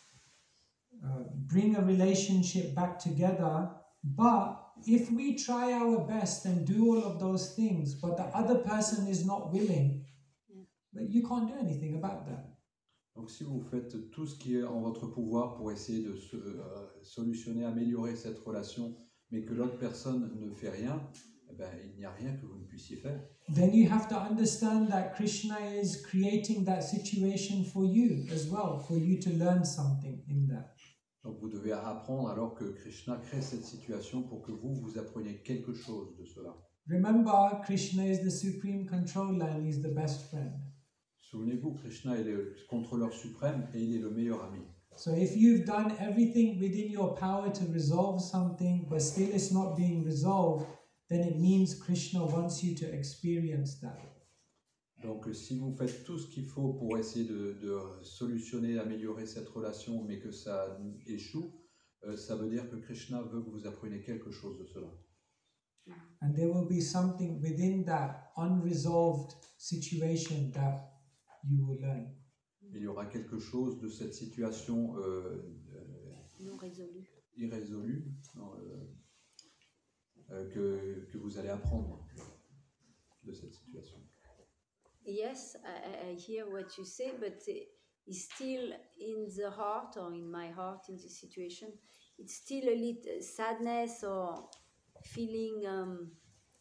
uh, bring a relationship back together. But if we try our best and do all of those things, but the other person is not willing, but you can't do anything about that. Donc si vous faites tout ce qui est en votre pouvoir pour essayer de se, euh, solutionner, améliorer cette relation, mais que l'autre personne ne fait rien, eh ben, il n'y a rien que vous ne puissiez faire. Then you have to understand that Krishna is creating that situation for you as well, for you to learn something in that. Donc vous devez apprendre alors que Krishna crée cette situation pour que vous, vous appreniez quelque chose de cela. Remember, Krishna is the supreme controller and he's the best friend. Souvenez-vous, Krishna est le contrôleur suprême et il est le meilleur ami. So if you've done everything within your power to resolve something, but still it's not being resolved, then it means Krishna wants you to experience that. Donc si vous faites tout ce qu'il faut pour essayer de, de solutionner, améliorer cette relation, mais que ça échoue, euh, ça veut dire que Krishna veut que vous appreniez quelque chose de cela. And there will be something within that unresolved situation that you will learn. Il y aura quelque chose de cette situation euh, euh, Non résolu. irrésolue non, euh, euh, que, que vous allez apprendre de cette situation. Yes, I, I hear what you say, but it's still in the heart or in my heart in this situation. It's still a little sadness or feeling. Um,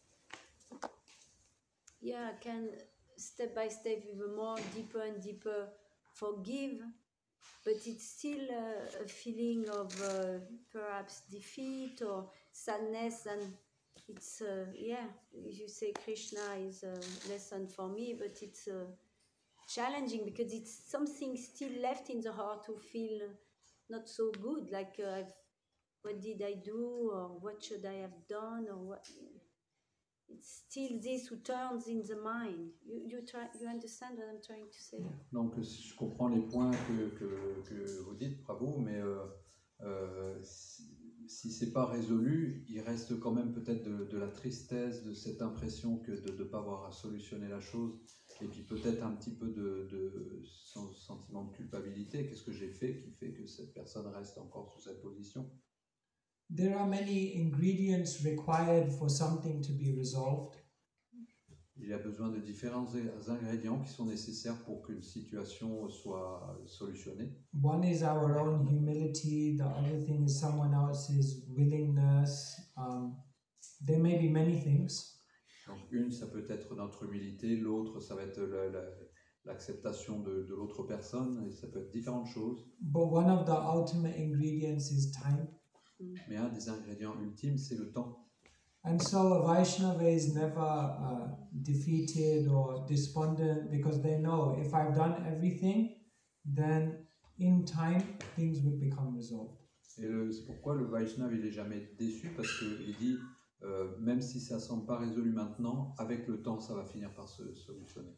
yeah, I can step by step even more deeper and deeper forgive, but it's still a, a feeling of uh, perhaps defeat or sadness, and it's uh, yeah, you say Krishna is a lesson for me, but it's uh, challenging because it's something still left in the heart to feel not so good, like uh, I've, what did I do, or what should I have done, or what. It's still this who turns in the mind. You, you, try, you understand what I'm trying to say? Donc je comprends les points que, que, que vous dites, bravo, mais euh, euh, si, si c'est pas résolu, il reste quand même peut-être de, de la tristesse, de cette impression que de ne pas avoir solutionné la chose, et puis peut-être un petit peu de, de sentiment de culpabilité. Qu'est-ce que j'ai fait qui fait que cette personne reste encore sous cette position? There are many ingredients required for something to be resolved. Il y a besoin de différents ingrédients qui sont nécessaires pour qu'une situation soit solutionnée. One is our own humility, the other thing is someone else's willingness. Um, there may be many things. Donc une, ça peut être notre humilité, l'autre, ça va être la, la, l'acceptation de, de l'autre personne, et ça peut être différentes choses. But one of the ultimate ingredients is time. Mais un des ingrédients ultimes, c'est le temps. And so a Vaishnava is never uh, defeated or despondent because they know if I've done everything, then in time things will become resolved. Et le, c'est pourquoi le Vaishnava il est jamais déçu, parce qu'il dit euh, même si ça ne semble pas résolu maintenant, avec le temps ça va finir par se solutionner.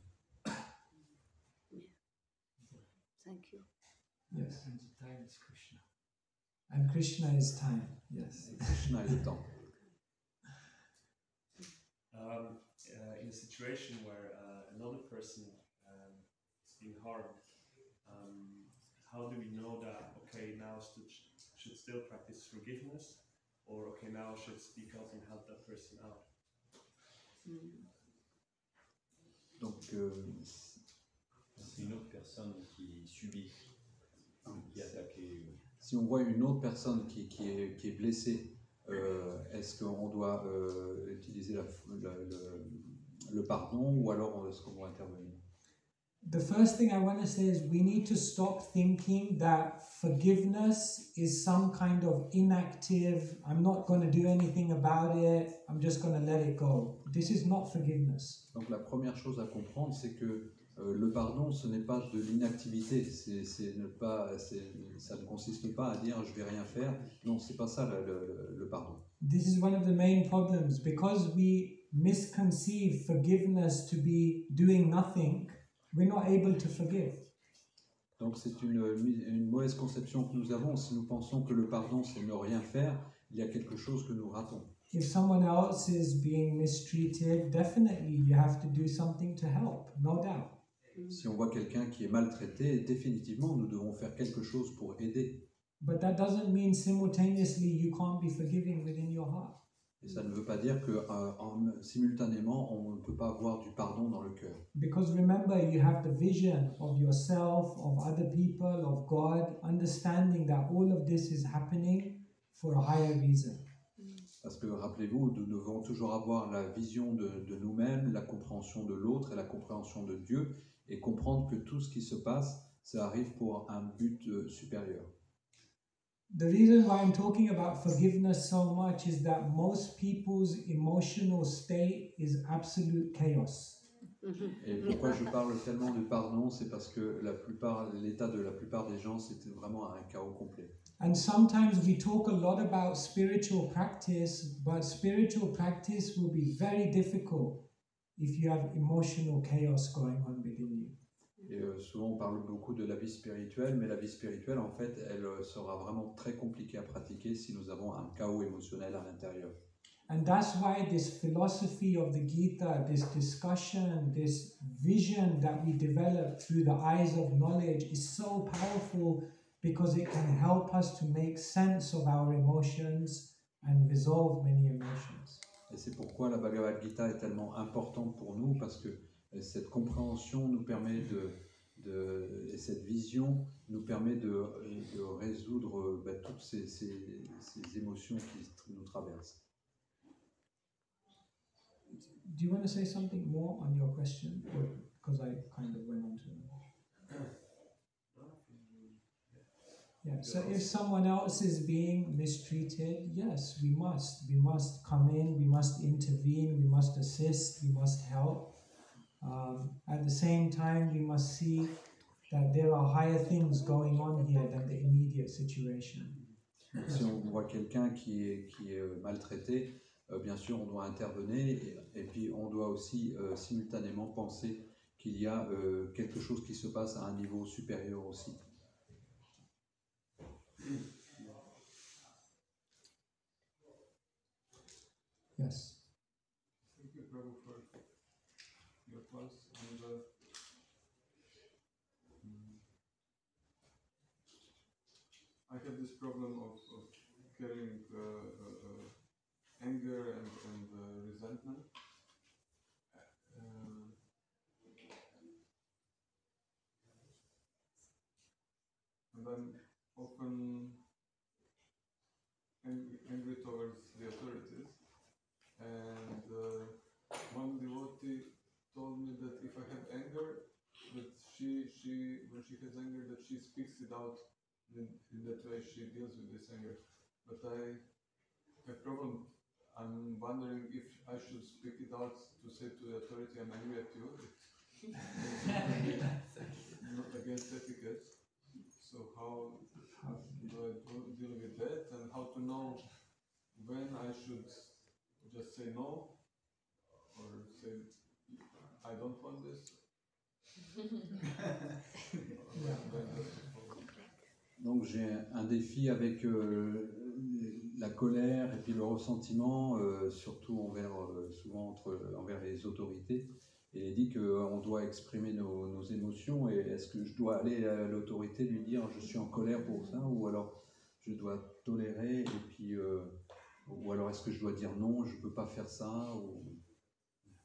Thank you. Yes. And the time is Krishna. And Krishna is time. Yes. Et Krishna est le temps. Um, uh, in a situation where uh, another person um, is being harmed, um, how do we know that, okay, now should, should still practice forgiveness, or okay, now should speak up and help that person out? Donc, euh, C'est une autre personne qui subit, qui est attaquée. si on voit une autre personne qui, qui, est, qui est blessée, euh, est-ce qu'on doit euh, utiliser la, la- le, le pardon ou alors est-ce qu'on doit intervenir? The first thing I want to say is we need to stop thinking that forgiveness is some kind of inactive, I'm not going to do anything about it, I'm just going to let it go. This is not forgiveness. Donc la première chose à comprendre, c'est que euh, le pardon, ce n'est pas de l'inactivité, c'est, c'est ne pas, c'est, ça ne consiste pas à dire je vais rien faire. Non, c'est pas ça le, le, le pardon. This is one of the main problems because we misconceive forgiveness to be doing nothing, we're not able to forgive. Donc c'est une, une mauvaise conception que nous avons. Si nous pensons que le pardon, c'est ne rien faire, il y a quelque chose que nous ratons. If someone else is being mistreated, definitely you have to do something to help, no doubt. Si on voit quelqu'un qui est maltraité, définitivement, nous devons faire quelque chose pour aider. But that doesn't mean simultaneously you can't be forgiving within your heart. Et ça ne veut pas dire que euh, en, simultanément, on ne peut pas avoir du pardon dans le cœur. Because remember, you have the vision of yourself, of other people, of God, understanding that all of this is happening for a higher reason. Parce que rappelez-vous, nous devons toujours avoir la vision de, de nous-mêmes, la compréhension de l'autre et la compréhension de Dieu, et comprendre que tout ce qui se passe, ça arrive pour un but euh, supérieur. The reason why I'm talking about forgiveness so much is that most people's emotional state is absolute chaos. Et pourquoi je parle tellement de pardon, c'est parce que la plupart, l'état de la plupart des gens, c'était vraiment un chaos complet. And sometimes we talk a lot about spiritual practice, but spiritual practice will be very difficult if you have emotional chaos going on within you. Et euh, souvent on parle beaucoup de la vie spirituelle, mais la vie spirituelle, en fait, elle euh, sera vraiment très compliquée à pratiquer si nous avons un chaos émotionnel à l'intérieur. And that's why this philosophy of the Gita, this discussion, this vision that we develop through the eyes of knowledge is so powerful because it can help us to make sense of our emotions and resolve many emotions. Et c'est pourquoi la Bhagavad Gita est tellement importante pour nous, parce que euh, cette compréhension nous permet de, de et cette vision nous permet de, de résoudre euh, bah, toutes ces, ces, ces émotions qui nous traversent. Do you want to say something more on your question? Because I kind of went on to it. Yeah, so if someone else is being mistreated, yes, we must. We must come in, we must intervene, we must assist, we must help. Um, at the same time, we must see that there are higher things going on here than the immediate situation. Si on voit quelqu'un qui est, qui est maltraité, euh, bien sûr, on doit intervenir et, et puis on doit aussi euh, simultanément penser qu'il y a euh, quelque chose qui se passe à un niveau supérieur aussi. Yes. Thank you, Prabhu, for your class. And, uh, mm, I have this problem of, of carrying uh, uh, uh, anger and, and uh, resentment. Uh, and I'm often angry, angry towards the authorities. And uh, one devotee told me that if I have anger, that she, she, when she has anger, that she speaks it out in, in that way she deals with this anger. But I have problem. I'm wondering if I should speak it out to say to the authority, I'm angry at you. It's not against etiquette. So how do I do- deal with that, and how to know when I should just say no, or say I don't want this? Donc j'ai un défi avec euh, la colère et puis le ressentiment, euh, surtout envers, euh, souvent entre, envers les autorités. Et il dit qu'on doit exprimer nos, nos émotions, et est-ce que je dois aller à l'autorité lui dire je suis en colère pour ça, ou alors je dois tolérer, et puis, euh, ou alors est-ce que je dois dire non, je ne peux pas faire ça ou...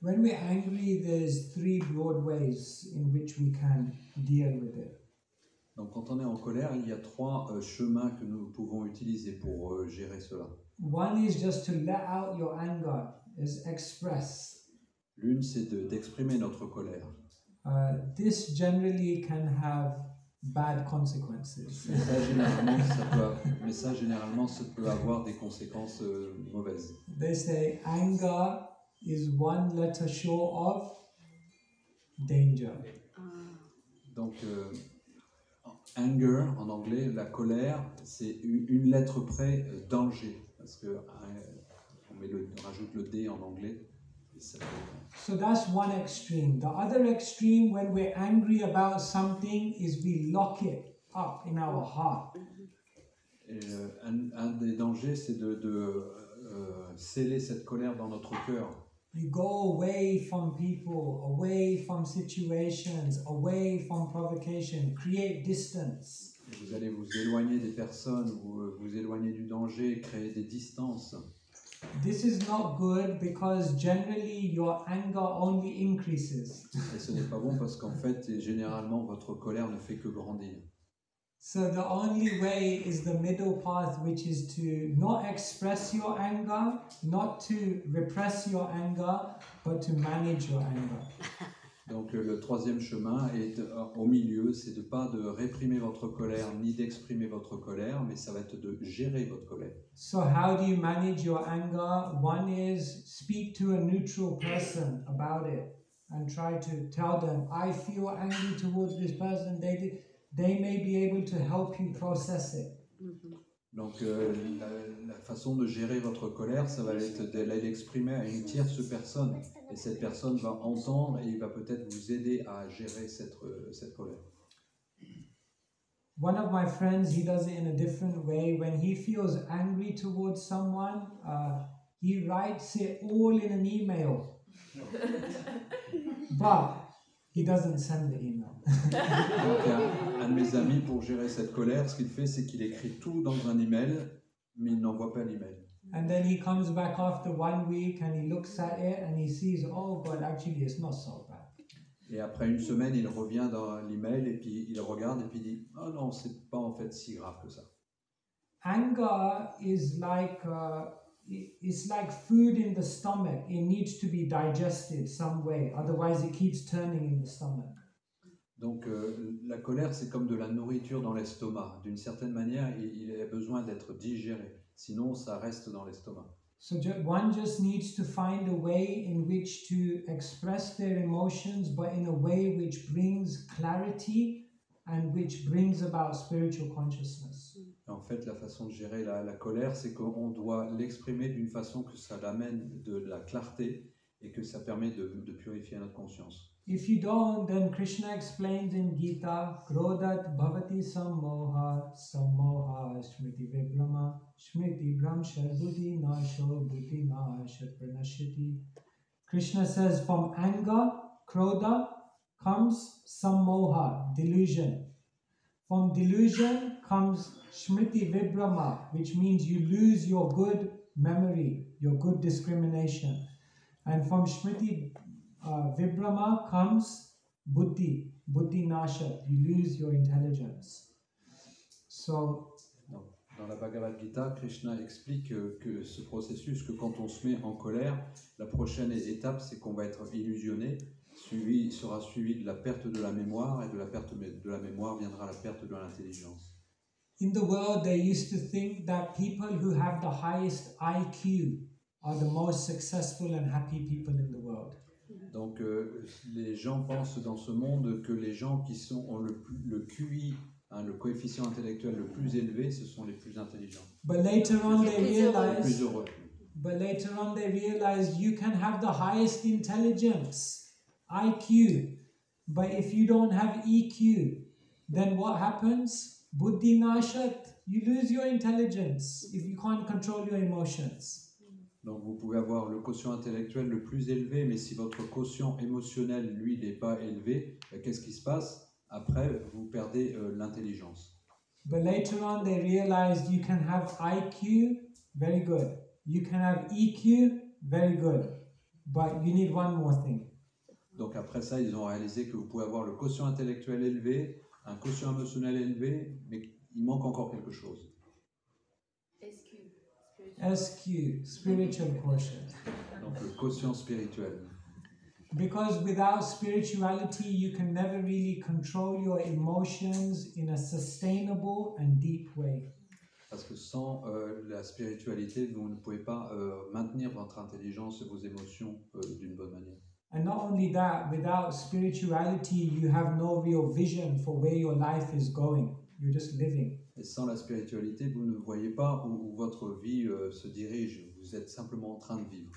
When we're angry, there's three broad ways in which we can deal with it. Donc quand on est en colère, il y a trois euh, chemins que nous pouvons utiliser pour euh, gérer cela. One is just to let out your anger, is express. L'une, c'est de- d'exprimer notre colère. Uh, this generally can have bad consequences. Mais ça, généralement, ça peut, mais ça, généralement, ça peut avoir des conséquences euh, mauvaises. They say anger is one letter short of danger. Ah. Donc, euh, anger, en anglais, la colère, c'est une, une lettre près, euh, danger. Parce que euh, on, met le, on rajoute le D en anglais. Et ça fait- So that's one extreme. The other extreme, when we're angry about something, is we lock it up in our heart. Et, euh, un, un des dangers, c'est de, de euh, sceller cette colère dans notre cœur. You go away from people, away from situations, away from provocation, create distance. Et vous allez vous éloigner des personnes, vous euh, vous éloigner du danger, créer des distances. This is not good because generally your anger only increases. Et ce n'est pas bon parce qu'en fait, généralement, votre colère ne fait que grandir. So the only way is the middle path, which is to not express your anger, not to repress your anger, but to manage your anger. Donc euh, le troisième chemin est euh, au milieu, c'est de pas de réprimer votre colère ni d'exprimer votre colère, mais ça va être de gérer votre colère. So how do you manage your anger? One is speak to a neutral person about it and try to tell them, I feel angry towards this person. They did, they may be able to help you process it. Mhm. Donc euh, la, la façon de gérer votre colère, ça va être d'aller l'exprimer à une tierce personne. Et cette personne va entendre et il va peut-être vous aider à gérer cette, euh, cette colère. One of my friends, he does it in a different way. When he feels angry towards someone, uh, he writes it all in an email. But he doesn't send the email. Donc un, un de mes amis, pour gérer cette colère, ce qu'il fait, c'est qu'il écrit tout dans un email, mais il n'envoie pas l'email. And then he comes back after one week and he looks at it and he sees, oh, but actually it's not so bad. Et après une semaine, il revient dans l'email et puis il regarde et puis il dit « Oh non, c'est pas en fait si grave que ça ». Anger is like uh, i- it's like food in the stomach. It needs to be digested some way, otherwise it keeps turning in the stomach. Donc euh, la colère, c'est comme de la nourriture dans l'estomac. D'une certaine manière, il, il a besoin d'être digéré. Sinon, ça reste dans l'estomac. So ju- one just needs to find a way in which to express their emotions, but in a way which brings clarity and which brings about spiritual consciousness. Et en fait, la façon de gérer la, la colère, c'est qu'on doit l'exprimer d'une façon que ça l'amène de la clarté et que ça permet de, de purifier notre conscience. If you don't, then Krishna explains in Gita, Krodhat bhavati sammoha, sammoha smriti vibrama, smriti bramsha buddhi nasho, buddhi nasha pranashyati. Krishna says from anger, Krodha, comes sammoha, delusion. From delusion comes smriti vibrama, which means you lose your good memory, your good discrimination. And from smriti uh, vibrama comes buddhi, buddhi nasha, you lose your intelligence. So, Donc, dans la Bhagavad Gita, Krishna explique que, que ce processus, que quand on se met en colère, la prochaine étape, c'est qu'on va être illusionné, suivi, sera suivi de la perte de la mémoire, et de la perte de la mémoire viendra la perte de l'intelligence. in the world, they used to think that people who have the highest I Q are the most successful and happy people in the world. Donc euh, les gens pensent dans ce monde que les gens qui sont, ont le, plus- le Q I, hein, le coefficient intellectuel le plus élevé, ce sont les plus intelligents, But later on, they les Les plus heureux. realized. plus heureux. But later on, they realized you can have the highest intelligence, I Q, but if you don't have E Q, then what happens? Buddhi nashat. You lose your intelligence if you can't control your emotions. Donc vous pouvez avoir le quotient intellectuel le plus élevé, mais si votre quotient émotionnel, lui, n'est pas élevé, ben, qu'est-ce qui se passe? Après, vous perdez euh, l'intelligence. But later on, they realized you can have I Q, very good. You can have E Q, very good. But you need one more thing. Donc après ça, ils ont réalisé que vous pouvez avoir le quotient intellectuel élevé, un quotient émotionnel élevé, mais il manque encore quelque chose. S Q. spiritual. S Q, spiritual quotient. Donc le quotient spirituel. Because without spirituality, you can never really control your emotions in a sustainable and deep way. Parce que sans euh, la spiritualité, vous ne pouvez pas euh, maintenir votre intelligence et vos émotions euh, d'une bonne manière. And not only that, without spirituality, you have no real vision for where your life is going. You're just living. Et sans la spiritualité, vous ne voyez pas où, où votre vie euh, se dirige. Vous êtes simplement en train de vivre.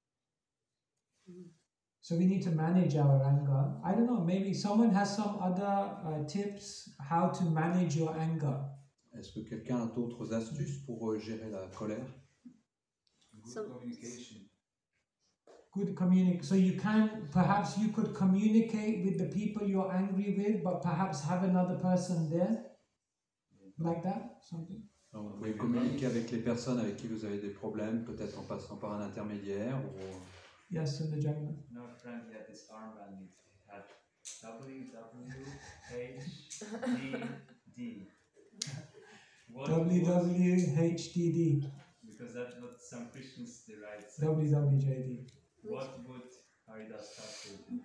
So we need to manage our anger. I don't know, maybe someone has some other uh, tips how to manage your anger. Est-ce que quelqu'un a d'autres astuces pour euh, gérer la colère? Good Some- communication. Good communic. So you can, perhaps you could communicate with the people you're angry with, but perhaps have another person there, like that, something. Donc, vous pouvez communiquer avec les personnes avec qui vous avez des problèmes, peut-être en passant par un intermédiaire. Ou... Yes, in the jungle. No, a friend, he had this armband, it had W W H D D. What W would- W H D D, Because that's what some Christians they write. W W J D. What would Haridas Thakur do?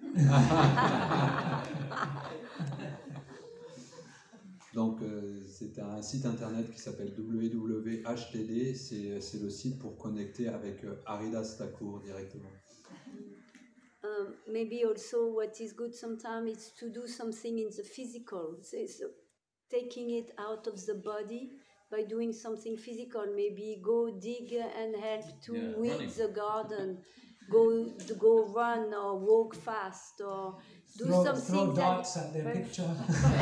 Donc, euh, c'est un site internet qui s'appelle W W H D D. C'est c'est le site pour connecter avec euh, Haridas Thakur directement. Um, maybe also what is good sometimes is to do something in the physical, so, so taking it out of the body by doing something physical. Maybe go dig and help to Yeah, weed running. the garden, go to go run or walk fast or do Throw, something throw that. darts at their Right. picture.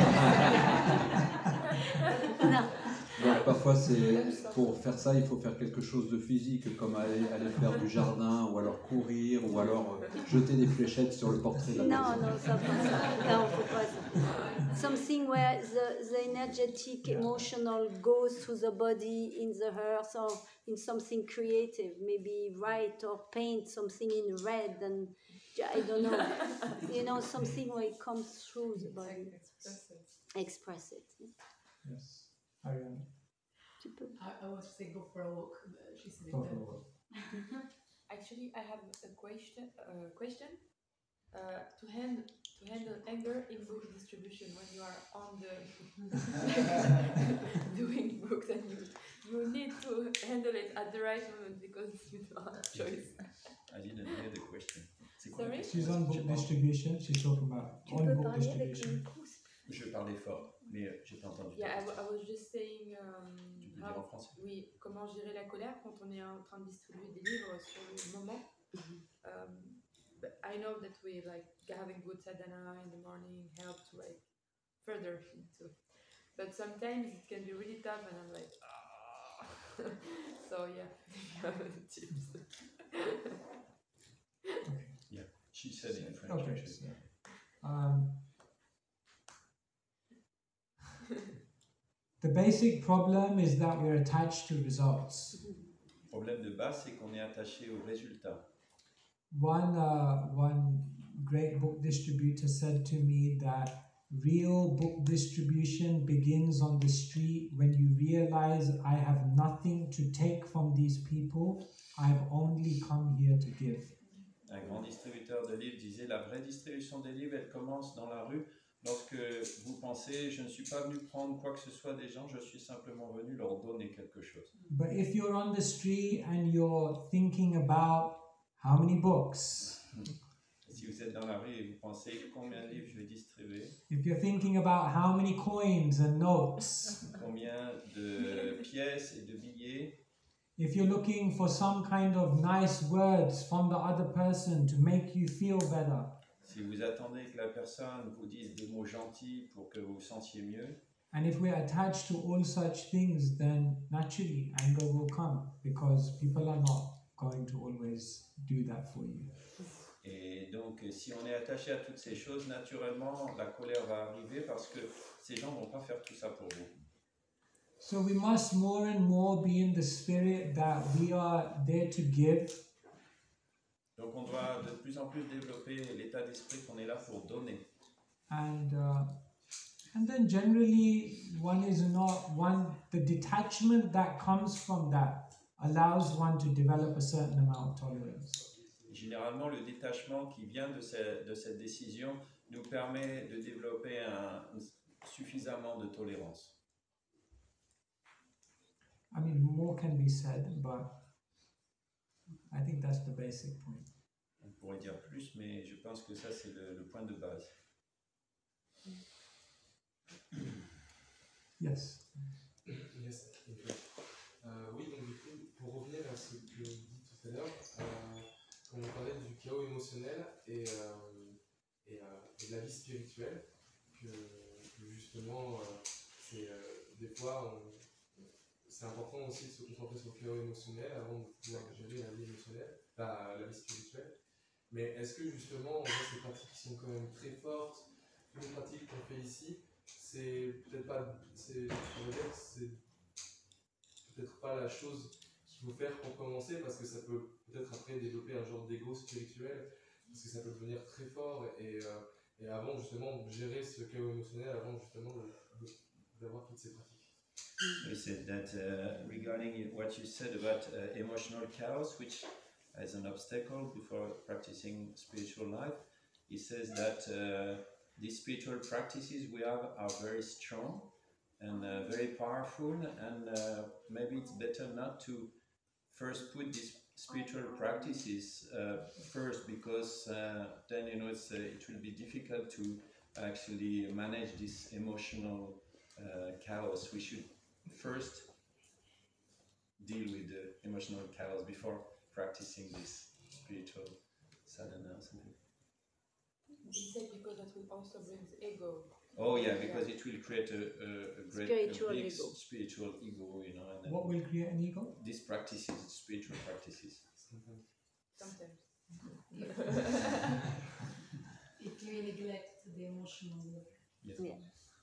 No. Donc, parfois, c'est pour faire ça, il faut faire quelque chose de physique, comme aller, aller faire du jardin, ou alors courir, ou alors euh, jeter des fléchettes sur le portrait de la No, personne. no, ça pas ça. Non, faut pas ça. Something where the, the energetic, emotional goes through the body in the earth or in something creative. Maybe write or paint something in red and I don't know. You know, something where it comes through the body. Express it. Yes. Ariane, Tu peux. I, I was saying go for a walk, but she said go it for a better. walk. Actually, I have a question. Uh, question uh, to hand to handle anger in book distribution when you are on the doing books and you you need to handle it at the right moment because you don't have choice. I didn't hear the question. C'est quoi la Sorry? question? She's on book distribution. She's talking about Tu on peux book parler avec le distribution. micro. Je parlais fort, mais euh, j'ai pas entendu. ta Yeah, I, question. wa- I was just saying. Um, Tu peux how- dire en français? Oui, comment gérer la colère quand on est en train de distribuer des livres sur le moment. Um, but I know that we like having good sadhana in the morning help to like further into. But sometimes it can be really tough, and I'm like, ah. So yeah, tips. Yeah, she said in French. Okay. actually. So, um, the basic problem is that we're attached to results. Le problème de base, c'est qu'on est attaché aux résultats. One uh, one great book distributor said to me that real book distribution begins on the street when you realize I have nothing to take from these people. I've only come here to give. Un grand distributeur de livres disait la vraie distribution des livres, elle commence dans la rue lorsque vous pensez je ne suis pas venu prendre quoi que ce soit des gens, je suis simplement venu leur donner quelque chose. But if you're on the street and you're thinking about how many books, Si vous êtes dans la rue et vous pensez combien de livres je vais distribuer, if you're thinking about how many coins and notes, combien de pièces et de billets, if you're looking for some kind of nice words from the other person to make you feel better, si vous attendez que la personne vous dise des mots gentils pour que vous vous sentiez mieux, and if we're attached to all such things, then naturally anger will come because people are not going to always do that for you. et donc si on est attaché à toutes ces choses, naturellement la colère va arriver parce que ces gens ne vont pas faire tout ça pour vous. So we must more and more be in the spirit that we are there to give. Donc on doit de plus en plus développer l'état d'esprit qu'on est là pour donner. And uh, and then generally one is not one the detachment that comes from that allows one to develop a certain amount of tolerance. Généralement, le détachement qui vient de, ce, de cette décision nous permet de développer un, suffisamment de tolérance. I mean, more can be said, but I think that's the basic point. On pourrait dire plus, mais je pense que ça, c'est le, le point de base. Yes. Yes. Euh, oui, donc du coup, pour revenir à ce que vous dit tout à l'heure, euh, on parlait du chaos émotionnel et, euh, et, euh, et de la vie spirituelle, que, que justement, euh, c'est euh, des fois, on, c'est important aussi de se concentrer sur le chaos émotionnel avant de pouvoir gérer la vie émotionnelle, la, la vie spirituelle. Mais est-ce que justement, on voit ces pratiques qui sont quand même très fortes, toutes les pratiques qu'on fait ici, c'est peut-être pas, c'est, on va dire que c'est peut-être pas la chose qu'il faut faire pour commencer, parce que ça peut peut-être après développer un genre d'ego spirituel, parce que ça peut devenir très fort, et, euh, et avant justement gérer ce chaos émotionnel, avant justement de, de, d'avoir toutes ces pratiques. We said that uh, regarding what you said about uh, emotional chaos, which is an obstacle before practicing spiritual life, he says that uh, these spiritual practices we have are very strong and uh, very powerful, and uh, maybe it's better not to first put these spiritual practices uh, first, because uh, then you know it's, uh, it will be difficult to actually manage this emotional uh, chaos. We should first deal with the emotional chaos before practicing this spiritual sadhana or something. He said because that will also brings ego. Oh yeah, because it will create a, a, a great Spiritual a big ego. spiritual ego, you know. And then What will create an ego? these practices, spiritual practices. Sometimes. If you neglect the emotional work. Yes. Yeah.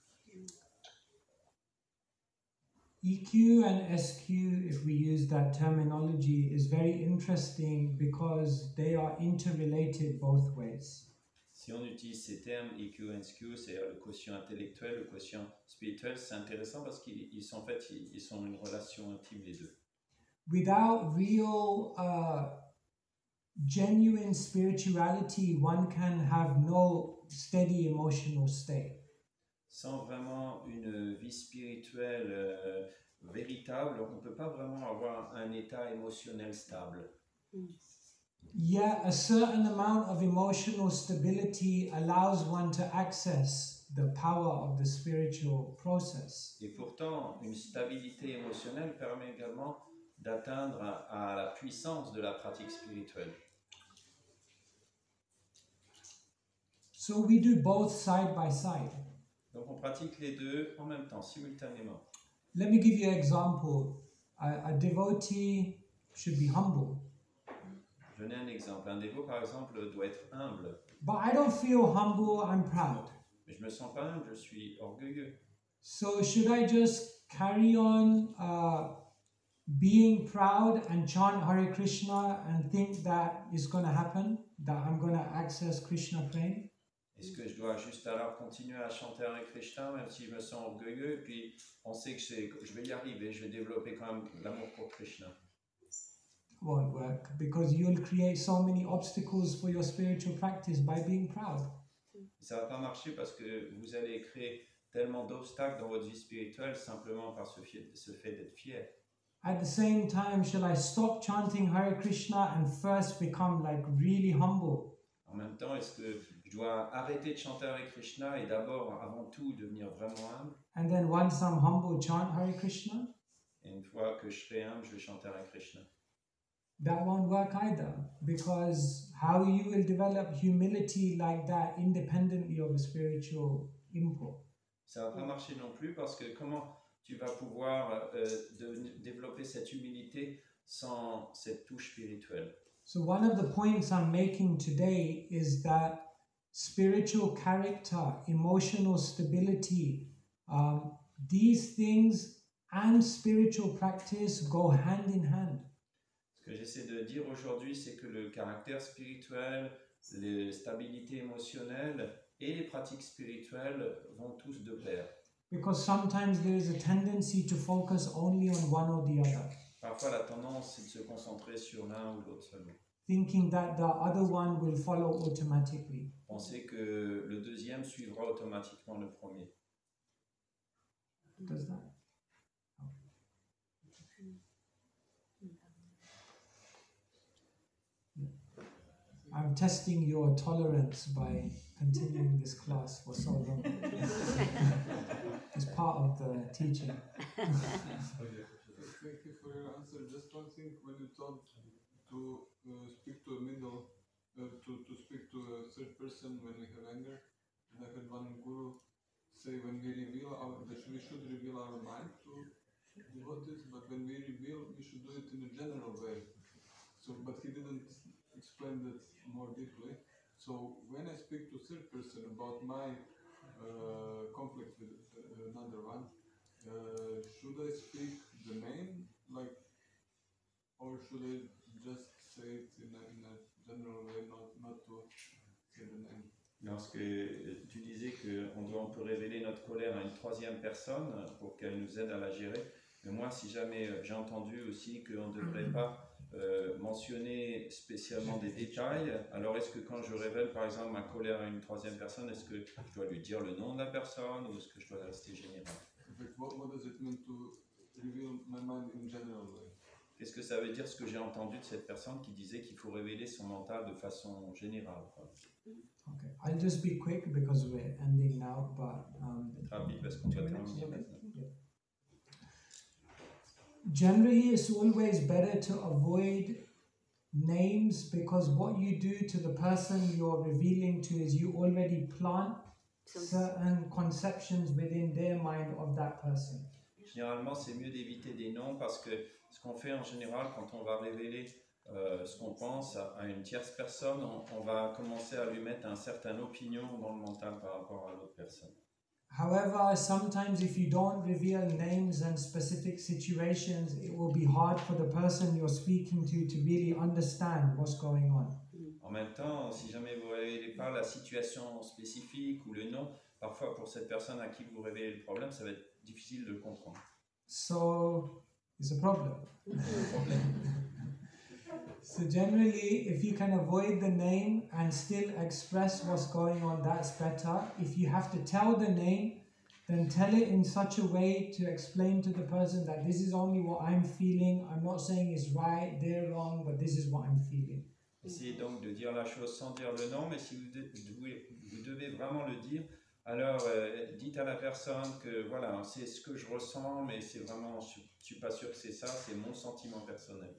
E Q and S Q, if we use that terminology, is very interesting because they are interrelated both ways. Si on utilise ces termes E Q et S Q, c'est-à-dire le quotient intellectuel, le quotient spirituel, c'est intéressant parce qu'ils ils sont en fait ils, ils sont une relation intime les deux. Without real, uh, genuine spirituality, one can have no steady emotional state. Sans vraiment une vie spirituelle euh, véritable, on ne peut pas vraiment avoir un état émotionnel stable. Yet a certain amount of emotional stability allows one to access the power of the spiritual process. Et pourtant, une stabilité émotionnelle permet également d'atteindre à, à la puissance de la pratique spirituelle. So we do both side by side. Donc on pratique les deux en même temps, simultanément. Let me give you an example. A, a devotee should be humble. Je donne un exemple. Un dévot, par exemple, doit être humble. But I don't feel humble, I'm proud. Mais je me sens pas humble, je suis orgueilleux. So should I just carry on uh, being proud and chant Hare Krishna and think that it's going to happen, that I'm going to access Krishna praying? Est-ce que je dois juste alors continuer à chanter Hare Krishna, même si je me sens orgueilleux, et puis on sait que c'est- je vais y arriver, je vais développer quand même l'amour pour Krishna. Won't work because you'll create so many obstacles for your spiritual practice by being proud. Ça va pas marcher parce que vous allez créer tellement d'obstacles dans votre vie spirituelle simplement par ce fait, ce fait d'être fier. At the same time, shall I stop chanting Hare Krishna and first become like really humble? En même temps, est-ce que je dois arrêter de chanter Hare Krishna et d'abord, avant tout, devenir vraiment humble? And then once I'm humble, chant Hare Krishna? Et une fois que je serai humble, je vais chanter Hare Krishna. That won't work either, because how you will develop humility like that independently of a spiritual input? Ça va pas marcher non plus parce que comment tu vas pouvoir euh, de- développer cette humilité sans cette touche spirituelle? So one of the points I'm making today is that spiritual character, emotional stability, um, these things and spiritual practice go hand in hand. Ce que j'essaie de dire aujourd'hui, c'est que le caractère spirituel, les stabilités émotionnelles et les pratiques spirituelles vont tous de pair. Because sometimes there is a tendency to focus only on one or the other, Parfois, la tendance, c'est de se concentrer sur l'un ou l'autre seulement. thinking that the other one will follow automatically. Penser que le deuxième suivra automatiquement le premier. Does that? I'm testing your tolerance by continuing this class for so long. It's part of the teaching. Thank you for your answer. Just one thing, when you told to uh, speak to a middle, uh, to, to speak to a third person when we have anger, and I had one guru say when we reveal our, that we should reveal our mind to devotees, but when we reveal, we should do it in a general way. So, but he didn't explain that more deeply. So when I speak to third person about my uh, conflict with uh, another one, uh, should I speak the name, like, or should I just say it in a, in a general way, not, not to say the name? Lorsque tu disais qu'on doit, on peut révéler notre colère à une troisième personne pour qu'elle nous aide à la gérer, mais moi, si jamais j'ai entendu aussi qu'on ne devrait pas euh, mentionner spécialement des détails, alors est-ce que quand je révèle par exemple ma colère à une troisième personne, est-ce que je dois lui dire le nom de la personne ou est-ce que je dois rester général? What, what does it mean to reveal my mind in general way? Qu'est-ce que ça veut dire, ce que j'ai entendu de cette personne qui disait qu'il faut révéler son mental de façon générale? Okay, I'll just be quick because we're ending now, but um, Rapide parce qu'on doit terminer maintenant. Generally, it's always better to avoid names because what you do to the person you're revealing to is you already plant certain conceptions within their mind of that person. Généralement, c'est mieux d'éviter des noms parce que ce qu'on fait en général quand on va révéler euh, ce qu'on pense à, à une tierce personne, on, on va commencer à lui mettre une certaine opinion dans le mental par rapport à l'autre personne. However, sometimes if you don't reveal names and specific situations, it will be hard for the person you're speaking to to really understand what's going on. En même temps, si jamais vous ne révélez pas la situation spécifique ou le nom, parfois pour cette personne à qui vous révélez le problème, ça va être difficile de le comprendre. So, it's a problem. So generally, if you can avoid the name and still express what's going on, that's better. If you have to tell the name, then tell it in such a way to explain to the person that this is only what I'm feeling. I'm not saying it's right, they're wrong, but this is what I'm feeling. Essayez donc de dire la chose sans dire le nom, mais si vous devez, vous devez vraiment le dire, alors euh, dites à la personne que voilà, c'est ce que je ressens, mais c'est vraiment, je ne suis pas sûr que c'est ça, c'est mon sentiment personnel.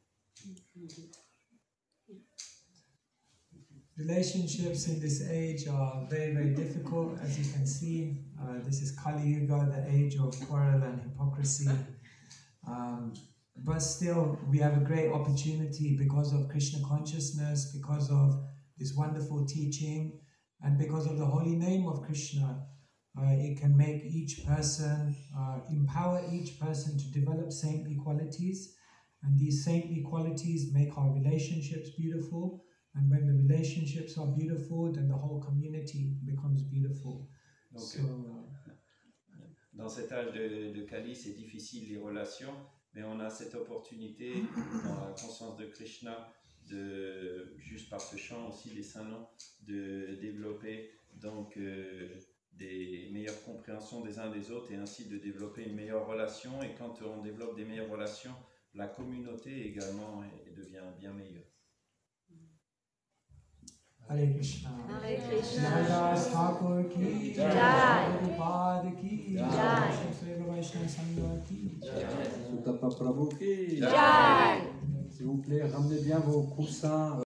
Relationships in this age are very, very difficult, as you can see. Uh, this is Kali Yuga, the age of quarrel and hypocrisy. Um, but still, we have a great opportunity because of Krishna consciousness, because of this wonderful teaching, and because of the holy name of Krishna. Uh, it can make each person, uh, empower each person to develop saintly qualities. And these saintly qualities make our relationships beautiful. And when the relationships are beautiful, then the whole community becomes beautiful. Donc, so, euh, dans cet âge de, de Kali, c'est difficile les relations, mais on a cette opportunité dans la conscience de Krishna, de, juste par ce chant aussi des saints noms, de développer donc euh, des meilleures compréhensions des uns des autres et ainsi de développer une meilleure relation. Et quand on développe des meilleures relations, la communauté également est, devient bien meilleure. Hare Krishna. Hare Krishna. Naradas Thakur ki Jai. Prabhupada ki Jai. Shri Vaishnava Sangha ki Sutapa Prabhu ki Jai. S'il vous plaît, ramenez bien vos coussins.